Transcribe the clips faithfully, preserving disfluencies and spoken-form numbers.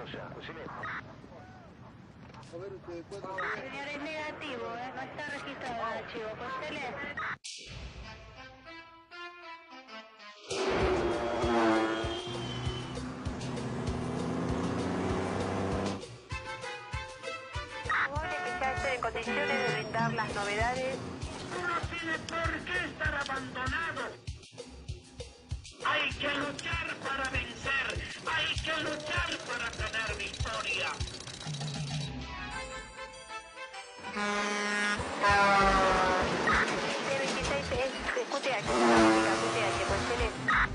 ya. Decime. A ver, usted, cuatro... Señor, es negativo, ¿eh? No está registrado el archivo. Postele. Supone que ya esté en condiciones de brindar las novedades. No tiene por qué estar abandonado. Hay que luchar para vencer. Hay que luchar para tener victoria. T veintiséis es Q T H, Q T H, Postele.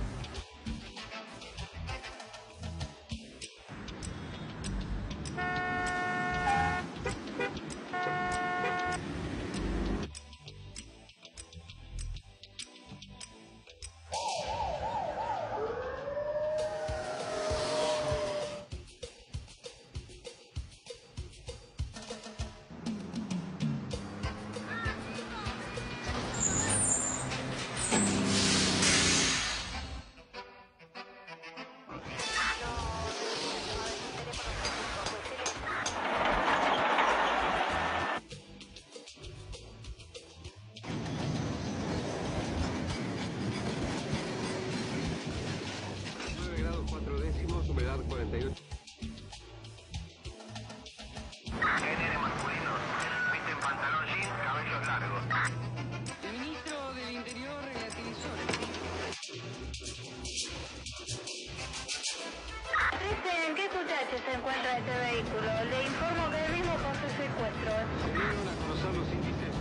nueve grados cuatro décimos, humedad cuarenta y ocho. Género masculino. Visten pantalón jean, cabellos largos. El ministro del Interior relativizó Dice, ¿en qué Q T H se encuentra este vehículo? Le informo que el mismo posee secuestro. Se dieron a conocer los índices.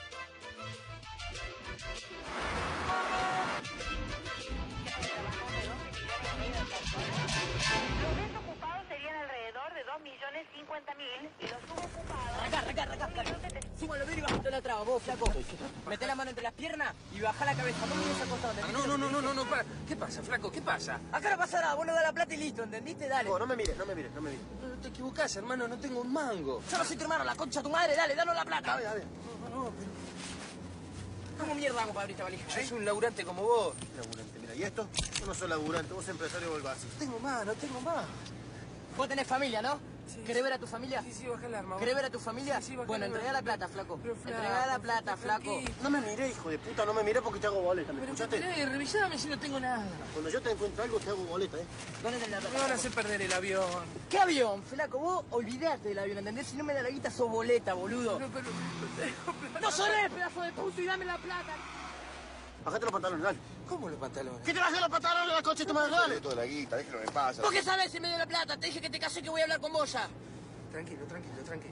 Los desocupados serían alrededor de dos millones cincuenta mil y los subocupados... Acá, acá, acá, acá. Súbalo bien y bajate la traba, vos, flaco. Meté la mano entre las piernas y bajá la cabeza. No mires acostado, Ah, ¿entendiste? no, no, no, no, no, no, para. ¿Qué pasa, flaco? ¿Qué pasa? Acá no pasa nada, vos no das la plata y listo, ¿entendiste? Dale. No, no me mires, no me mires, no me mires. No, te equivocás, hermano, no tengo un mango. Yo no soy tu hermano, la concha de tu madre, dale, danos la plata. A ver, a ver. No, no, pero ¿Cómo mierda vamos para abrir esta valija, yo eh? soy un laburante como vos. Laburante, mira, ¿y esto? Yo no soy laburante, vos empresario volvás. No tengo más, no tengo más. Vos tenés familia, ¿no? Sí, ¿Querés ver a tu familia? Sí, sí, baja el arma. ¿Querés ver a tu familia? Sí, sí, baja bueno, el arma. entregá la plata, flaco. Pero, flaco, Entregá la plata, flaco. tranquilo. No me miré, hijo de puta, no me miré porque te hago boleta, ¿me Pero, escuchaste? eh, revisame si no tengo nada. Cuando yo te encuentro algo te hago boleta, ¿eh? ¿Dónde tenés la plata? Me van a flaco? hacer perder el avión. ¿Qué avión, flaco? Vos olvidate del avión, ¿entendés? Si no me da la guita, sos boleta, boludo. Pero, pero, no tengo plata. ¡No sonés, pedazo de puto, y dame la plata! Bajate los pantalones, dale. ¿Cómo los pantalones? ¿Qué te bajé los pantalones, la coche, tu madre, dale? Toda la guita, déjalo en paz. ¿Vos qué sabés si me dio la plata? Te dije que te casé que voy a hablar con vos ya. Tranquilo, tranquilo, tranquilo.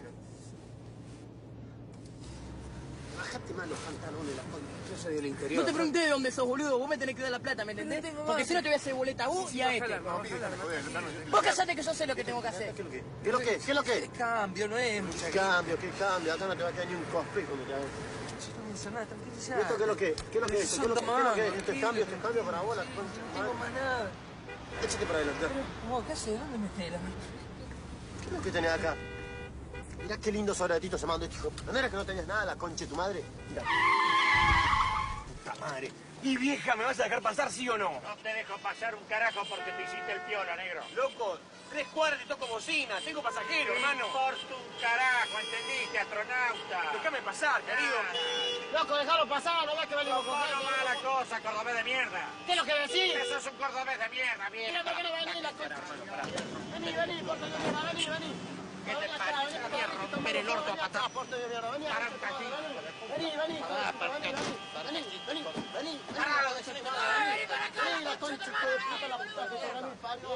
Bajate más los pantalones, la concha. Yo soy del interior. No te pregunté de dónde sos, boludo. Vos me tenés que dar la plata, ¿me entendés? No tengo Porque más. si no te voy a hacer boleta a vos Sí, y a baja este. el arma, baja el arma. Vos callate que yo sé lo que tengo que hacer. ¿Qué es lo que? ¿Qué es lo que? ¿Qué es lo ¿Qué que? cambio? No es mucha ¿Qué guita. cambio? ¿Qué cambio? Acá no te va a quedar ni un cosplay cuando te hagas. Yo no pienso nada, tranquilizate. ¿Y esto qué es lo que? ¿Qué es lo que es? ¿Qué es lo que? ¿Qué es lo que es? ¿Esto es cambio? ¿Esto es cambio para vos? La concha, No tengo madre. más nada. Échate para adelante. Vos, ¿qué haces? ¿Dónde metés la ¿Qué es lo que tenés acá? Mirá qué lindo sobradito se mandó este hijo. ¿No era que no tenías nada, la concha de tu madre? Mirá. Puta madre. Y vieja, ¿me vas a dejar pasar, sí o no? No te dejo pasar un carajo porque te hiciste el piola, negro. Loco, tres cuadras te toco bocina, tengo pasajero, hermano. Por un carajo, ¿entendiste, astronauta? Déjame pasar, querido. Loco, déjalo pasar, no ves que venimos No, con no mala cosa, cordobés de mierda. ¿Qué es lo que decís? Que sos un cordobés de mierda, Mira, mierda. ¿por qué no venís la concha? Vení, vení, porte de mierda, vení, vení. ¿Qué te Vení acá, pasa? vení acá, Voy a vení, romper el orto a vení acá, patada. porte de mierda, vení acá, Pará un cachín. Vení, vení, vení, vení, vení, vení, vení. Pará, de ese hijo de- Vení, la concha hijo de puta, la puta que te ganó el parió.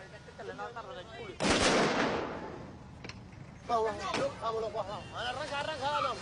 Vamos, vamos, vámonos, vamos. Arranca, arranca, vamos.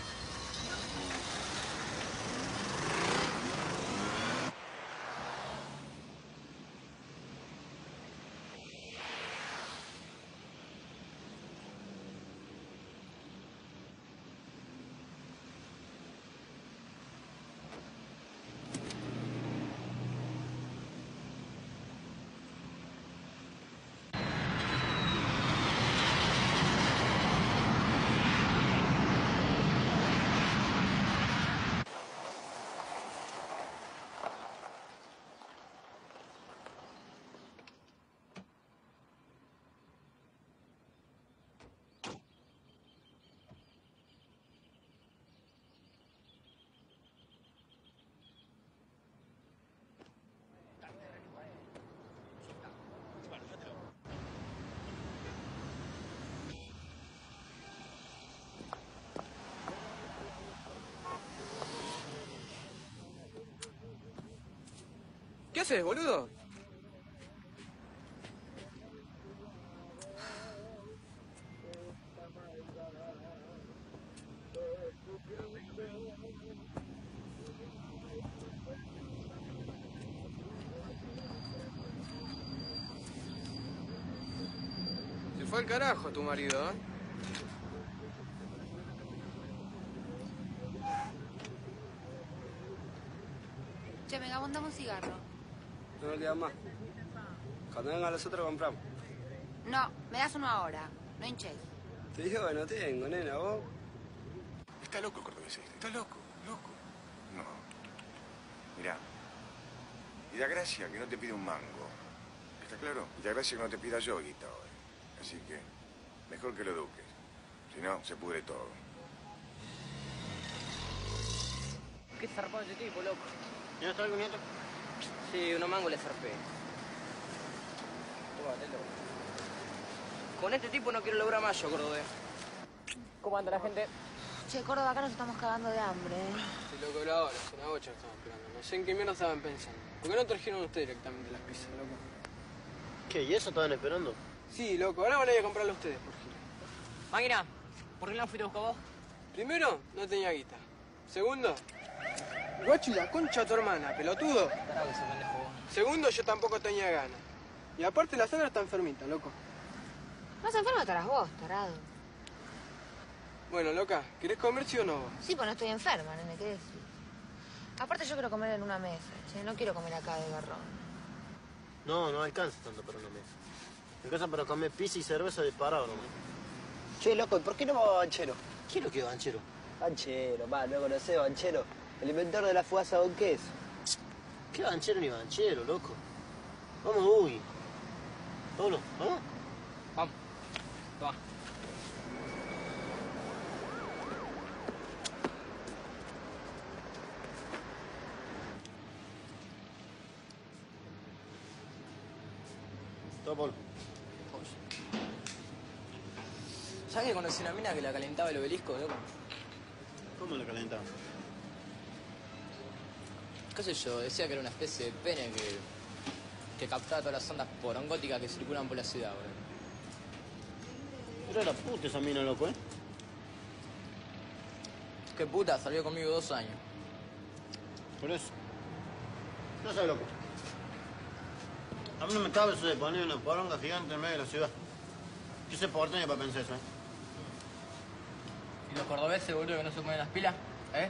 ¿Qué haces, boludo? Se fue al carajo tu marido, ¿eh? Che, me dame un cigarro. No me quedan más. Cuando vengan los otros compramos. No, me das uno ahora. No hinches. Te digo que no tengo, nena, vos. Está loco el cordobés este. Está loco, loco. No. Mirá. Y da gracia que no te pide un mango. ¿Está claro? Y da gracia que no te pida yo guita hoy. Así que, mejor que lo eduques. Si no, se pudre todo. Qué zarpado ese tipo, loco. ¿Ya está algún nieto? Sí, unos mangos le zarpé. Tómate, loco. Con este tipo no quiero lograr más yo, Córdoba. ¿Cómo anda la gente? Che, Córdoba, acá nos estamos cagando de hambre, ¿eh? Sí, loco, la hora, son las ocho estaban esperando. No sé en qué mierda estaban pensando. ¿Por qué no trajeron ustedes directamente las pizzas, loco? ¿Qué? ¿Y eso estaban esperando? Sí, loco, ahora van a ir a comprarlo ustedes, por gil. Máquina, ¿por qué no fuiste a buscar vos? Primero, no tenía guita. Segundo, guacho y la concha de tu hermana, pelotudo. Tarado ese pendejo vos. Segundo, yo tampoco tenía ganas. Y aparte la Sandra está enfermita, loco. Más enfermo estarás vos, tarado. Bueno, loca, ¿querés comer sí o no? Sí, pues no estoy enferma, nene, ¿qué decís? Aparte yo quiero comer en una mesa, che, no quiero comer acá de garrón. No, no alcanza tanto para una mesa. Me alcanza para comer pizza y cerveza de parado nomás. Che, loco, ¿y por qué no vamos a Banchero? ¿Qué es lo que es Banchero? Banchero, va, ¿no conocés Banchero? El inventor de la fugaza con queso. ¿Qué Banchero ni Banchero, loco? Vamos, uy. Pablo, ¿vamos? Vamos. Toma. Todo, Pablo. ¿Sabes que conocí una mina que la calentaba el obelisco, loco? ¿Cómo la calentaba? ¿Qué sé yo? Decía que era una especie de pene que... que captaba todas las ondas porongóticas que circulan por la ciudad, boludo. Pero era puta esa mina, loco, ¿eh? Qué puta, salió conmigo dos años. Por eso. No sé, loco. A mí no me cabe eso de poner una poronga gigante en medio de la ciudad. Yo soy porteño para pensar eso, ¿eh? ¿Y los cordobeses, boludo, que no se ponen las pilas? ¿Eh?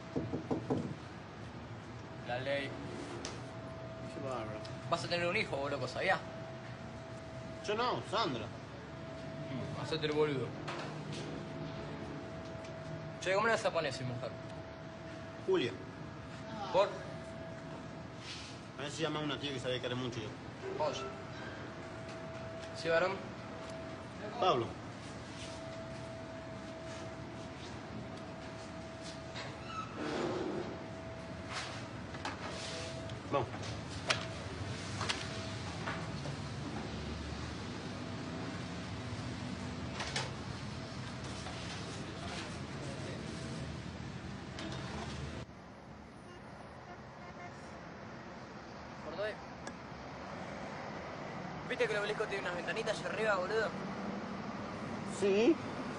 La ley. Qué bárbaro. Vas a tener un hijo, vos, loco, ¿sabías? Yo no, Sandra. Hacete el boludo. Che, ¿cómo le vas a poner a mujer? Julia. ¿Por? A ver si llama a una tía que sabe que eres mucho yo. Vos. ¿Sí, varón? Pablo. Vamos. Cordobés. ¿Viste que el obelisco tiene unas ventanitas allá arriba, boludo? Sí.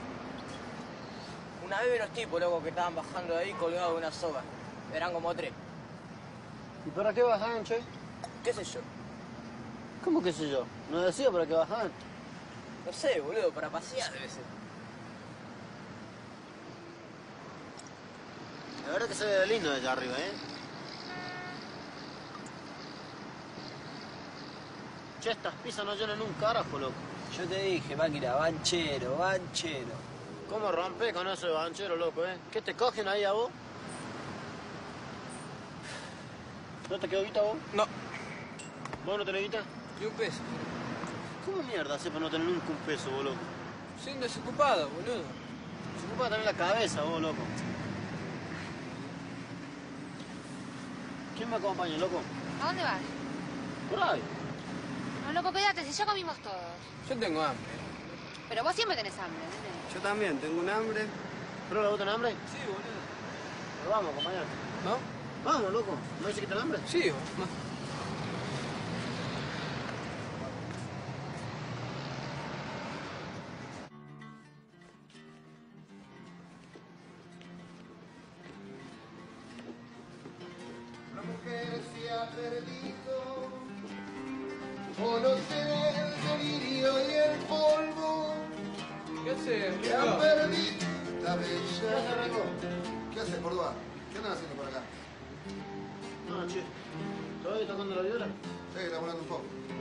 Una vez vi unos tipos, loco, que estaban bajando de ahí colgados de una soga. Eran como tres. ¿Y para qué bajaban, che? ¿Qué sé yo? ¿Cómo qué sé yo? ¿No decía para qué bajaban? No sé, boludo, para pasear debe ser. La verdad que se ve lindo de allá arriba, ¿eh? Che, estas pizzas no llenan un carajo, loco. Yo te dije, máquina, Banchero, Banchero. ¿Cómo rompe con ese banchero, loco, eh? ¿Qué te cogen ahí a vos? ¿No te quedó guita vos? No. ¿Vos no tenés guita? Ni un peso. ¿Cómo mierda hace para no tener nunca un peso, vos, loco? Soy un desocupado, boludo. Se ocupa también la cabeza, vos, loco. ¿Quién me acompaña, loco? ¿A dónde vas? Por ahí. No, loco, quédate, si ya comimos todos. Yo tengo hambre. Pero vos siempre tenés hambre, nene. Yo también, tengo un hambre. ¿Pero la vos tenés hambre? Sí, boludo. Pero vamos, compañero. ¿No? Vamos, loco. ¿No dice que tenés hambre? Sí, vos. se ha perdido. Conocer el delirio y el polvo. ¿Qué haces, Se ha perdido la bella. ¿Qué haces, Córdoba? ¿Qué andan haciendo por acá? No, che. ¿Todavía tocando la viola? Sí, laburando un poco.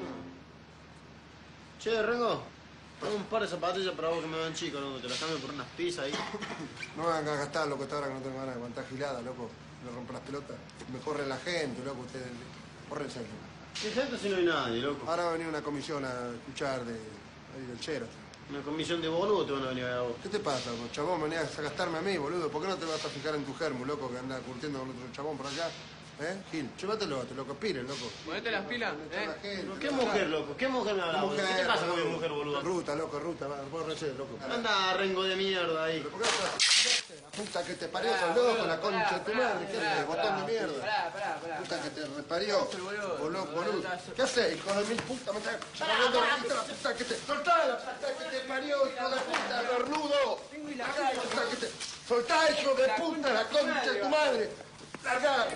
Che, Rengo, tengo un par de zapatillas para vos que me van chicos, ¿no? Te las cambio por unas pizzas ahí. No me van a gastar, loco, esta hora que no tengo ganas de aguantar gilada, loco. Me rompo las pelotas. Me corre la gente, loco, ustedes. Corre el centro. ¿Qué gente si no hay nadie, loco? Ahora va a venir una comisión a escuchar de, ahí del Chero. Una comisión de boludo te van a venir a ver a vos. ¿Qué te pasa, vos, chabón? Venías a gastarme a mí, boludo. ¿Por qué no te vas a fijar en tu germo, loco, que anda curtiendo con otro chabón por allá? ¿Eh? Gil, llévatelo, te loco, pires, loco. Ponete las pilas, ¿eh? ¿Pero qué mujer, loco? ¿Qué mujer me habla? Mujer, ¿Qué te pasa con mi boludo. mujer, boludo? Ruta, loco, ruta, va, borrache, loco. Anda, Rengo de mierda ahí. ¿Por qué no te La puta que te parió, sos loco, la concha de tu madre. ¿Qué haces, botón de mierda? Pará, pará, pará. Puta que te reparió, boludo, boludo. ¿Qué haces, hijo de mil puta? Me estás charlando la puta que te... ¡Soltá la puta que te parió, hijo de puta, cornudo! ¡La puta que te... ¡Soltá, hijo de puta, la concha de tu madre! ¡Largá!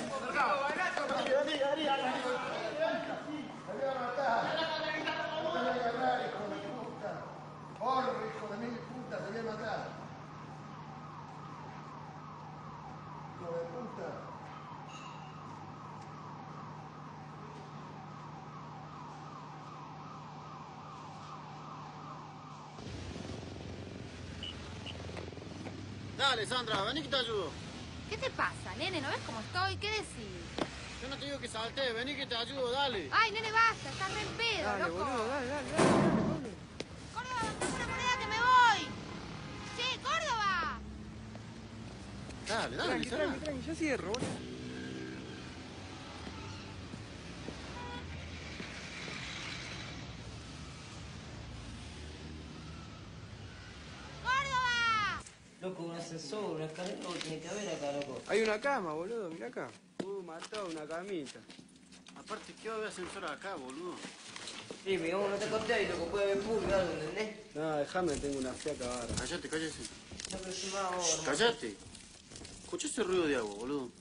¡Porro, hijo de mil puta, te voy a matar! ¡Hijo de puta! Dale, Sandra, vení que te ayudo. ¿Qué te pasa, nene? ¿No ves cómo estoy? ¿Qué decís? Yo no te digo que salte, vení que te ayudo, dale. Ay, nene, basta, estás re en pedo, Dale, loco. boludo, dale, dale, dale, dale. Córdoba, bancame una moneda que me voy. Che, Córdoba. Dale, dale, Tranqui, Sandra. tranqui, tranqui, yo cierro, boludo. Loco, un ascensor, una escalera, algo tiene que haber acá, loco. Hay una cama, boludo, mirá acá. Uh, mató una camita. Aparte, ¿qué va a haber ascensor acá, boludo? Sí, mi amor, no te conté ahí, loco, puede haber pulga, algo, ¿entendés? No, déjame, tengo una fiaca barra. Cállate, cállate. No, pero sí, más ahora. Cállate. Escucha ese ruido de agua, boludo.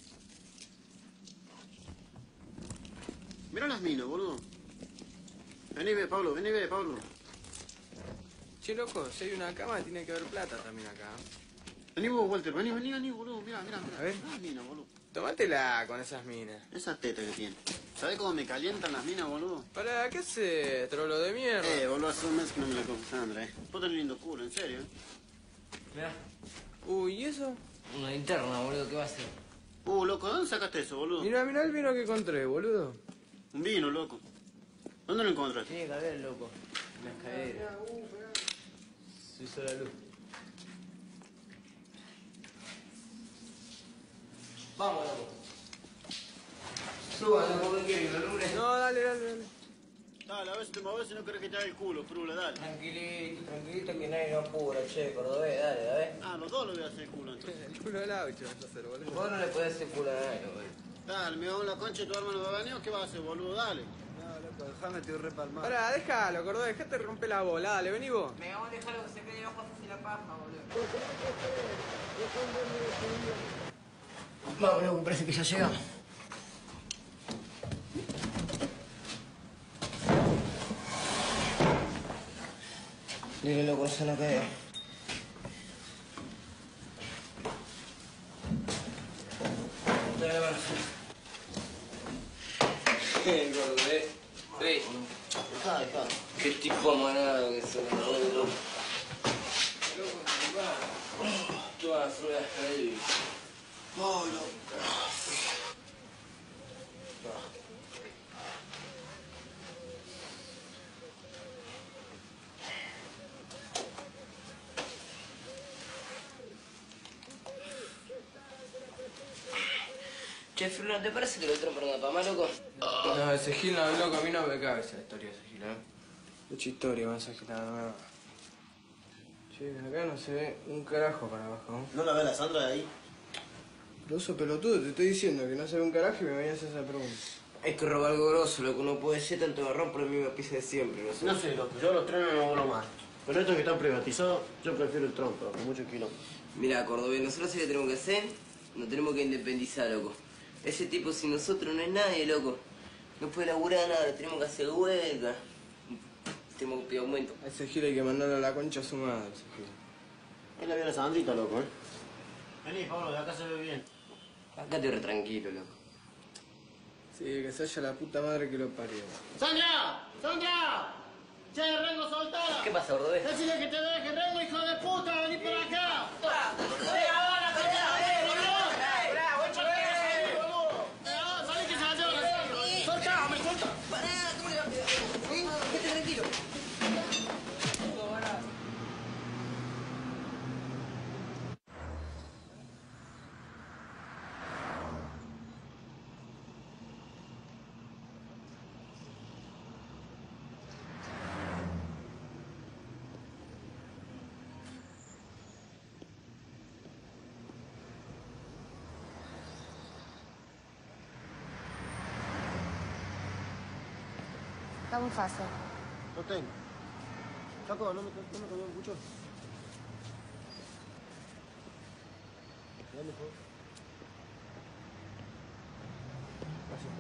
Mira las minas, boludo. Vení, ve, Pablo, vení, ve, Pablo. Che, loco, si hay una cama, tiene que haber plata también acá. Vení vos, Walter, vení, vení, vení, boludo. Mirá, mirá, mirá. A ver. Las minas, boludo. Tómatela con esas minas. Esa teta que tiene. ¿Sabés cómo me calientan las minas, boludo? ¿Para qué haces, trolo de mierda? Eh, boludo, hace un mes que no me la como, Sandra, eh. Vos tenés lindo culo, en serio, eh. Mirá, Uy, ¿y eso? una linterna, boludo, ¿qué va a hacer? Uh, loco, ¿dónde sacaste eso, boludo? Mirá, mirá el vino que encontré, boludo. Un vino, loco. ¿Dónde lo encontraste? Tiene que haber, loco. Una escalera. Se hizo la luz. Vamos, loco. Suba, loco, ¿qué quieres? ¿La lumbre? No, dale, dale, dale. Dale, a ver si te mueves si no querés que te haga el culo, frula, dale. Tranquilito, tranquilito, que nadie nos apura, che, cordobés, dale, dale. Ah, los dos lo voy a hacer el culo, entonces. El culo del aucho vas a hacer, boludo. Vos no le podés hacer culo a nadie, boludo. Dale, me hago la concha de tu hermano va a venir, ¿qué vas a hacer, boludo? Dale. No, loco, déjame, estoy repalmado. Pará, déjalo, cordobés, dejate romper la bola, dale, vení vos. Me vamos a dejarlo que se quede abajo así la paja, boludo. Vamos, loco, parece que ya llegamos. Dile, loco, eso no queda. Dale la mano. Qué cordobés. Sí. Dejá, dejá. Qué tipo amarado que se me arregló. Toda la fruta está ahí. Ay, no. Che, Frula, ¿te parece que lo otro por una pama, loco? No, ese Gil no, loco, a mí no me cabe esa historia, ese Gil, ¿eh? Mucha historia con esa gilada nueva. Che, acá no se ve un carajo para abajo, ¿no? ¿No la ve la Sandra de ahí? Grosso pelotudo, te estoy diciendo que no se ve un carajo y me venías a hacer esa pregunta. Hay que robar algo grosso, loco, no puede ser tanto garrón por la misma pieza de siempre, no sé. No sé, loco, yo los trenes no vuelo más. Pero estos que están privatizados, yo prefiero el trompo, con mucho kilómetros. Mirá, Cordobés, nosotros sí que tenemos que hacer, nos tenemos que independizar, loco. Ese tipo sin nosotros no es nadie, loco. No puede laburar nada, tenemos que hacer huelga. Tenemos que pedir aumento. A ese gil hay que mandarle a la concha a su madre, ese gil. Es la viene Sandrita, loco, ¿eh? Vení, Pablo, de acá se ve bien. Acá estoy re tranquilo, loco. Sí, que se haya la puta madre que lo parió. ¡Sandra! ¡Sandra! ¡Che, Rengo, soltala! ¿Qué pasa, Gordobés? Decile que te deje, Rengo, hijo de puta, vení por acá. Está muy fácil. Lo tengo. Chaco, ¿no me, no me cambió mucho? Ya mejor. Gracias.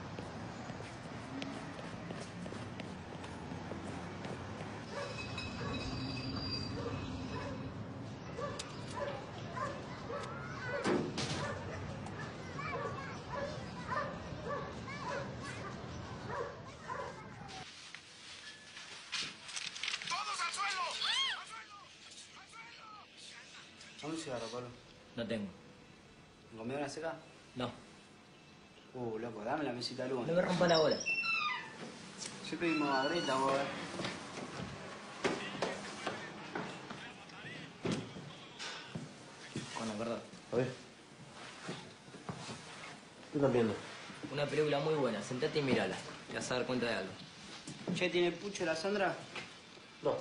¿Dame un cigarro, Pablo? No tengo. ¿Comida una seca? No. Uh, loco, dame la mesita luna. No me rompa la bola. Sí pedimos ahorita, vamos a ver. Bueno, perdón. A ver. ¿Qué estás viendo? Una película muy buena. Sentate y mírala. Te vas a dar cuenta de algo. Che, ¿tiene el pucho la Sandra? No.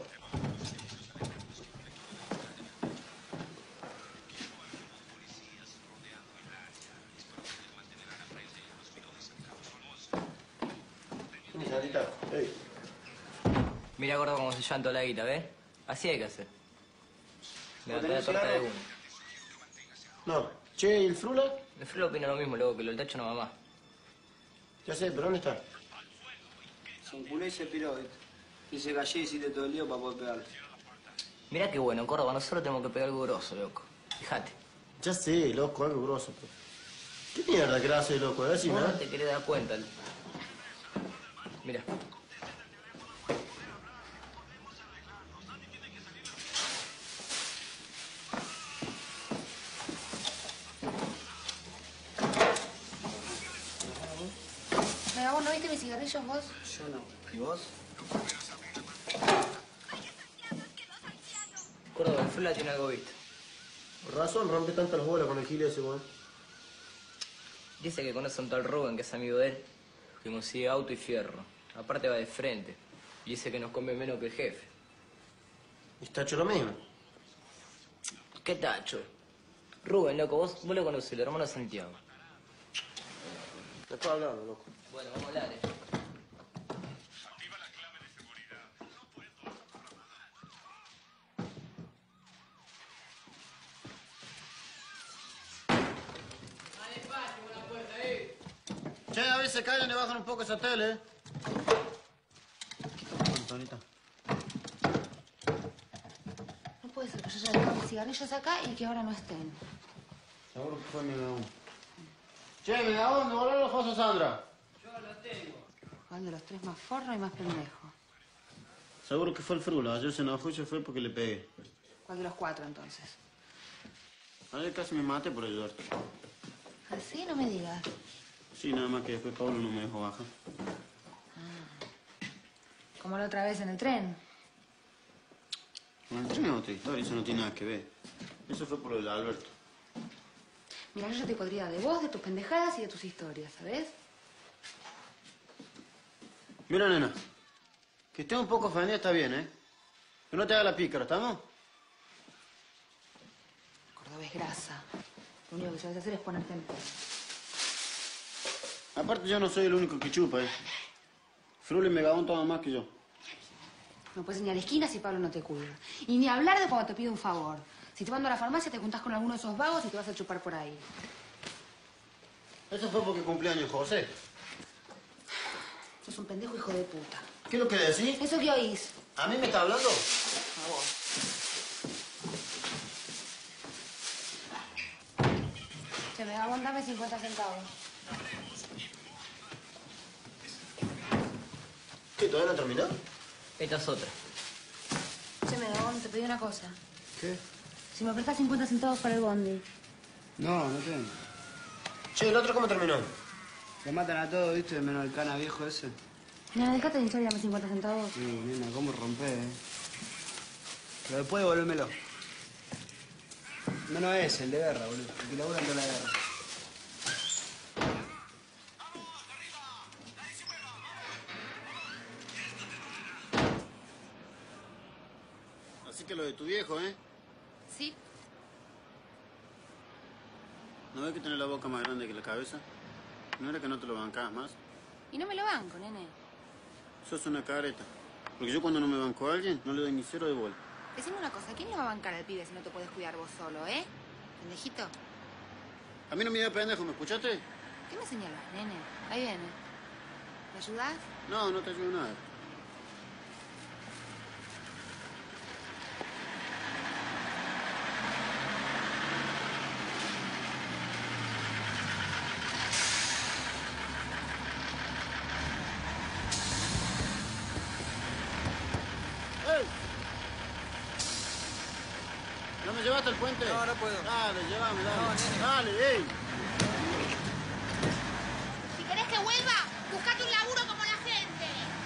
Hey. Mira, gordo, cómo se llanta la guita, ¿ves? Así hay que hacer. Me ¿Vos da la tenés torta de cigarro? uno. No. Che, ¿y el Frula? El Frulo opina lo mismo, luego que lo del tacho no va más. Ya sé, pero ¿dónde está? Se enculó y se piró, ¿viste? Y se callé y hiciste todo el lío para poder pegarle. Mirá qué bueno, Córdoba, nosotros tenemos que pegar algo grosso, loco. Fíjate. Ya sé, loco, algo grosso. Pero... ¿Qué mierda que hace, loco? A ver si Vos me no te querés dar cuenta. Mira. Mira, ¿vos no viste mis cigarrillos, vos? Yo no. ¿Y vos? Córdoba, el Frula tiene algo visto. Por razón, rompe tantas las bolas con el gil ese, weón. Dice que conoce a un tal Rubén, que es amigo de él, que consigue auto y fierro. Aparte va de frente. Y dice que nos come menos que el jefe. ¿Y está hecho lo mismo? ¿Qué tacho? Rubén, loco, vos, vos lo conocés, el hermano Santiago. Te estoy hablando, loco. Bueno, vamos a hablar, eh. Che, a ver, se callan y bajan un poco esa tele, ¿eh? Antonita. No puede ser que yo ya dejé mis cigarrillos acá y que ahora no estén. Seguro que fue mi megabón. Che, megabón, devolver los pasos a Sandra. Yo lo tengo. ¿Cuál de los tres más forro y más pendejo? Seguro que fue el Frula. Ayer se enojó y se fue porque le pegué. ¿Cuál de los cuatro, entonces? Ayer casi me maté por ayudarte. ¿Así? No me digas. Sí, nada más que después Pablo no me dejó bajar. Como la otra vez en el tren. Con el tren es otra historia, eso no tiene nada que ver. Eso fue por lo del Alberto. Mira, yo ya te podría de vos, de tus pendejadas y de tus historias, ¿sabes? Mira, nena. Que esté un poco ofendida está bien, ¿eh? Que no te haga la pícara, ¿estamos? Cordobés grasa. Lo único que sabes hacer es ponerte en pie. Aparte, yo no soy el único que chupa, ¿eh? Frula y Megabón toman más que yo. No puedes ni a la esquina si Pablo no te cuida. Y ni hablar de cuando te pide un favor. Si te mando a la farmacia, te juntás con alguno de esos vagos y te vas a chupar por ahí. Eso fue porque cumpleaños José. Sos un pendejo hijo de puta. ¿Qué es lo que decís? ¿Eso qué oís? ¿A mí me está hablando? A vos. Che, me Gabón, dame cincuenta centavos. ¿Qué, todavía no terminó? Esta es otra. Che, me Gabón, te pedí una cosa. ¿Qué? Si me prestás cincuenta centavos para el bondi. No, no tengo. Che, ¿el otro cómo terminó? Lo matan a todos, ¿viste? Menos el cana viejo ese. Nena, dejate de hinchar y dame cincuenta centavos. Sí, nena, cómo rompé, eh. Pero después devolvémelo. Menos ese, el de guerra, boludo. El que labura en toda la guerra. Así que lo de tu viejo, ¿eh? Sí. ¿No ves que tiene la boca más grande que la cabeza? ¿No era que no te lo bancabas más? Y no me lo banco, nene. Sos una careta. Porque yo cuando no me banco a alguien, no le doy ni cero de bola. Decime una cosa, ¿quién le va a bancar al pibe si no te puedes cuidar vos solo, eh? Pendejito. A mí no me da pendejo, ¿me escuchaste? ¿Qué me señalas, nene? Ahí viene. ¿Me ayudás? No, no te ayudo nada. ¡Ey! ¿No me llevaste al puente? No, no puedo. Dale, llévame, dale. No, nene. Dale, ey. Si querés que vuelva, buscate un laburo como la gente.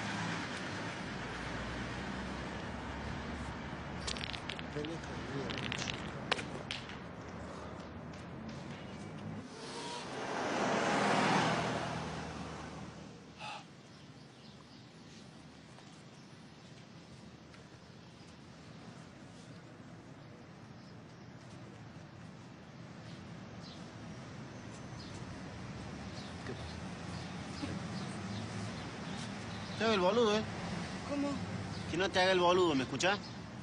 Te haga el boludo, ¿eh? ¿Cómo? Que no te haga el boludo, ¿me escuchás?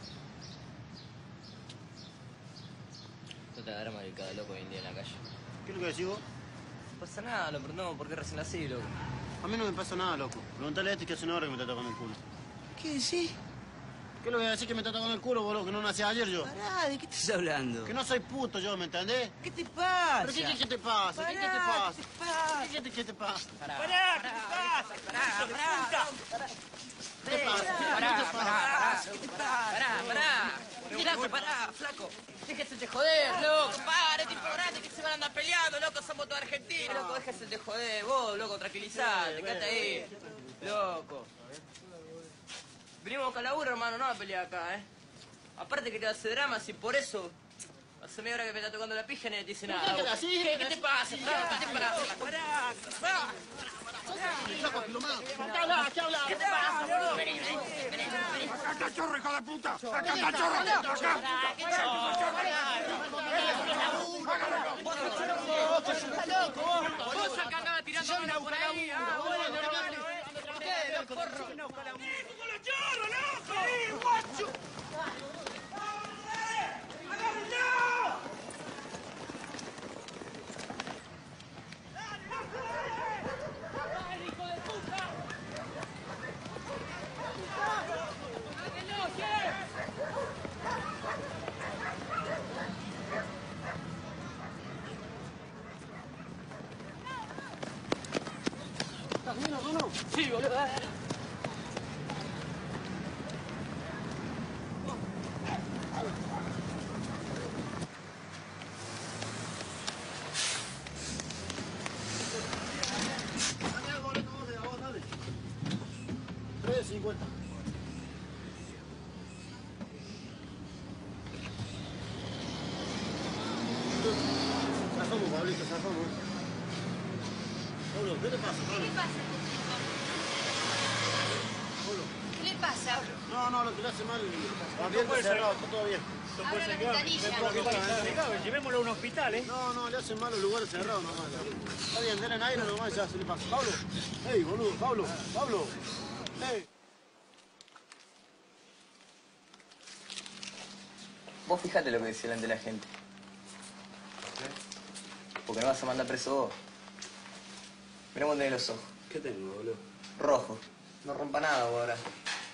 No te agarra mal cada loco hoy en día en la calle. ¿Qué es lo que decís vos? No pasa nada, lo perdonamos porque recién así, loco. A mí no me pasa nada, loco. Preguntale a este que hace una hora que me está tocando el culo. ¿Qué decís? ¿Qué le voy a decir que me está tocando el culo, boludo? Que no nací ayer yo. Pará, ¿de qué estás hablando? Que no soy puto yo, ¿me entendés? ¿Qué te pasa? ¿Pero qué, qué, qué te pasa? ¿Qué, qué te Pará, pasa? ¿qué te pasa? ¿Qué, qué, qué te pasa? Pará, pará, ¿qué te pasa? Pará, pará, pará. ¿Qué te pasa? Pará, ¿Qué te pasa? pará, pará, pará. Flaco, pará, flaco. Déjese de joder, loco. Para, tipo grande que se van a andar peleando, loco. Somos todos argentinos, loco. Déjese de joder. Vos, loco, tranquilizate. Quédate ahí. Loco. Vinimos a buscar laburo, hermano, no a pelear acá, ¿eh? Aparte que te hace drama, si por eso hace media hora que me está tocando la pija y nadie te dice nada. ¿Qué, ¿Qué, ¿Qué, ¿Qué te pasa, flaco? ¿Qué te pasa? Pará, pará. ¿Qué te pasa, boludo? Vení, vení, vení, vení. ¡Acá cachorro, hijo de puta! ¡Acá cachorro! ¡Acá! Vos acá andaba tirando una por ahí. Ah, bueno, hermano, ¿eh? Ustedes, los porros. ¡Con los chorros, loco! ¡Sí, guacho! ¡Agárrenlo! ¡Dale, hijo de puta! ¡Agárrenlo, chef! ¿Estás bien, hermano? Sí, boludo. Dale, boleto, vos de vos, dale. tres cincuenta. Zafamos, Pablito, zafamos. Pablo, ¿qué te pasa, Pablo? ¿Qué le pasa, Pablo. ¿Qué le pasa? No, no, lo que le hace mal. Ambiente cerrado, está todo bien. Abra la ventanilla. Llevémoslo a un hospital, ¿eh? No, no, le hacen mal los lugares cerrados nomás. Está bien, denle en aire nomás y ya se le pasa. Pablo, ey, boludo, Pablo, Pablo, ey. Vos fijate lo que decía delante de la gente. Porque no vas a mandar preso vos. Mirá cómo tenés los ojos. ¿Qué tengo, boludo? Rojo. No rompa nada vos ahora.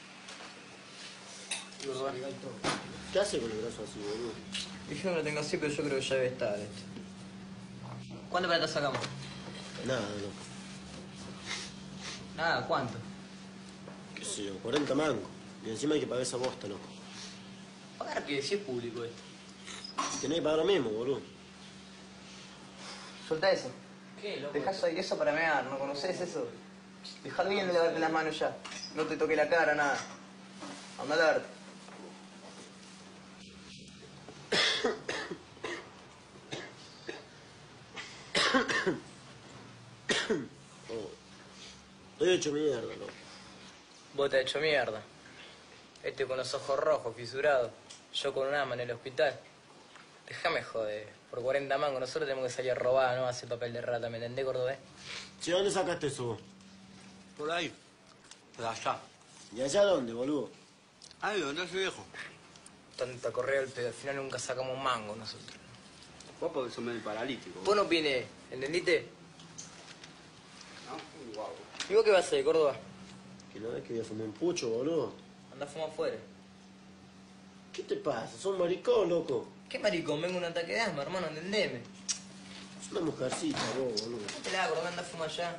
¿Qué hace con el brazo así, boludo? Y yo no lo tengo así, pero yo creo que ya debe estar esto. ¿Cuánto plata sacamos? Nada, loco. Nada, ¿cuánto? ¿Qué sé yo? cuarenta mangos. Y encima hay que pagar esa bosta, loco. ¿Pagar qué? Si es público esto. Tenés que pagar lo mismo, boludo. Soltá eso. ¿Qué, loco? Dejá eso para mear, ¿no conocés eso? Dejá bien de lavarte las manos ya. No te toque la cara, nada. Anda a lavarte. Oh. Estoy hecho mierda, loco. Vos te has hecho mierda. Este con los ojos rojos, fisurados. Yo con un ama en el hospital. Déjame joder. Por cuarenta mangos nosotros tenemos que salir a robar, ¿no? Hacer papel de rata, ¿me entendés, cordobés? Che, ¿dónde sacaste eso? Por ahí. De allá. ¿Y allá dónde, boludo? Ahí, donde hace viejo. Tanta correa al pedo, al final nunca sacamos un mango nosotros. Vos porque sos medio paralítico. Vos no vienes, ¿entendiste? No, guau. ¿Y vos qué vas a hacer, Córdoba? Que no ves que voy a fumar un pucho, boludo. Anda a fumar afuera. ¿Qué te pasa? Sos un maricón, loco. ¿Qué maricón? Vengo un ataque de asma, hermano, entendeme. Es una mujercita, vos, boludo. No te la hago, anda a fumar allá.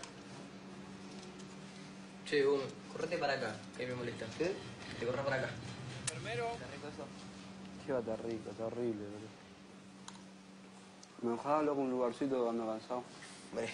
Che, vos, correte para acá, que ahí me molesta. ¿Qué? Te corres para acá. Enfermero. ¿Está rico eso? Qué bata rico, está horrible, boludo. Me dejaba loco un lugarcito cuando cansado. Vale.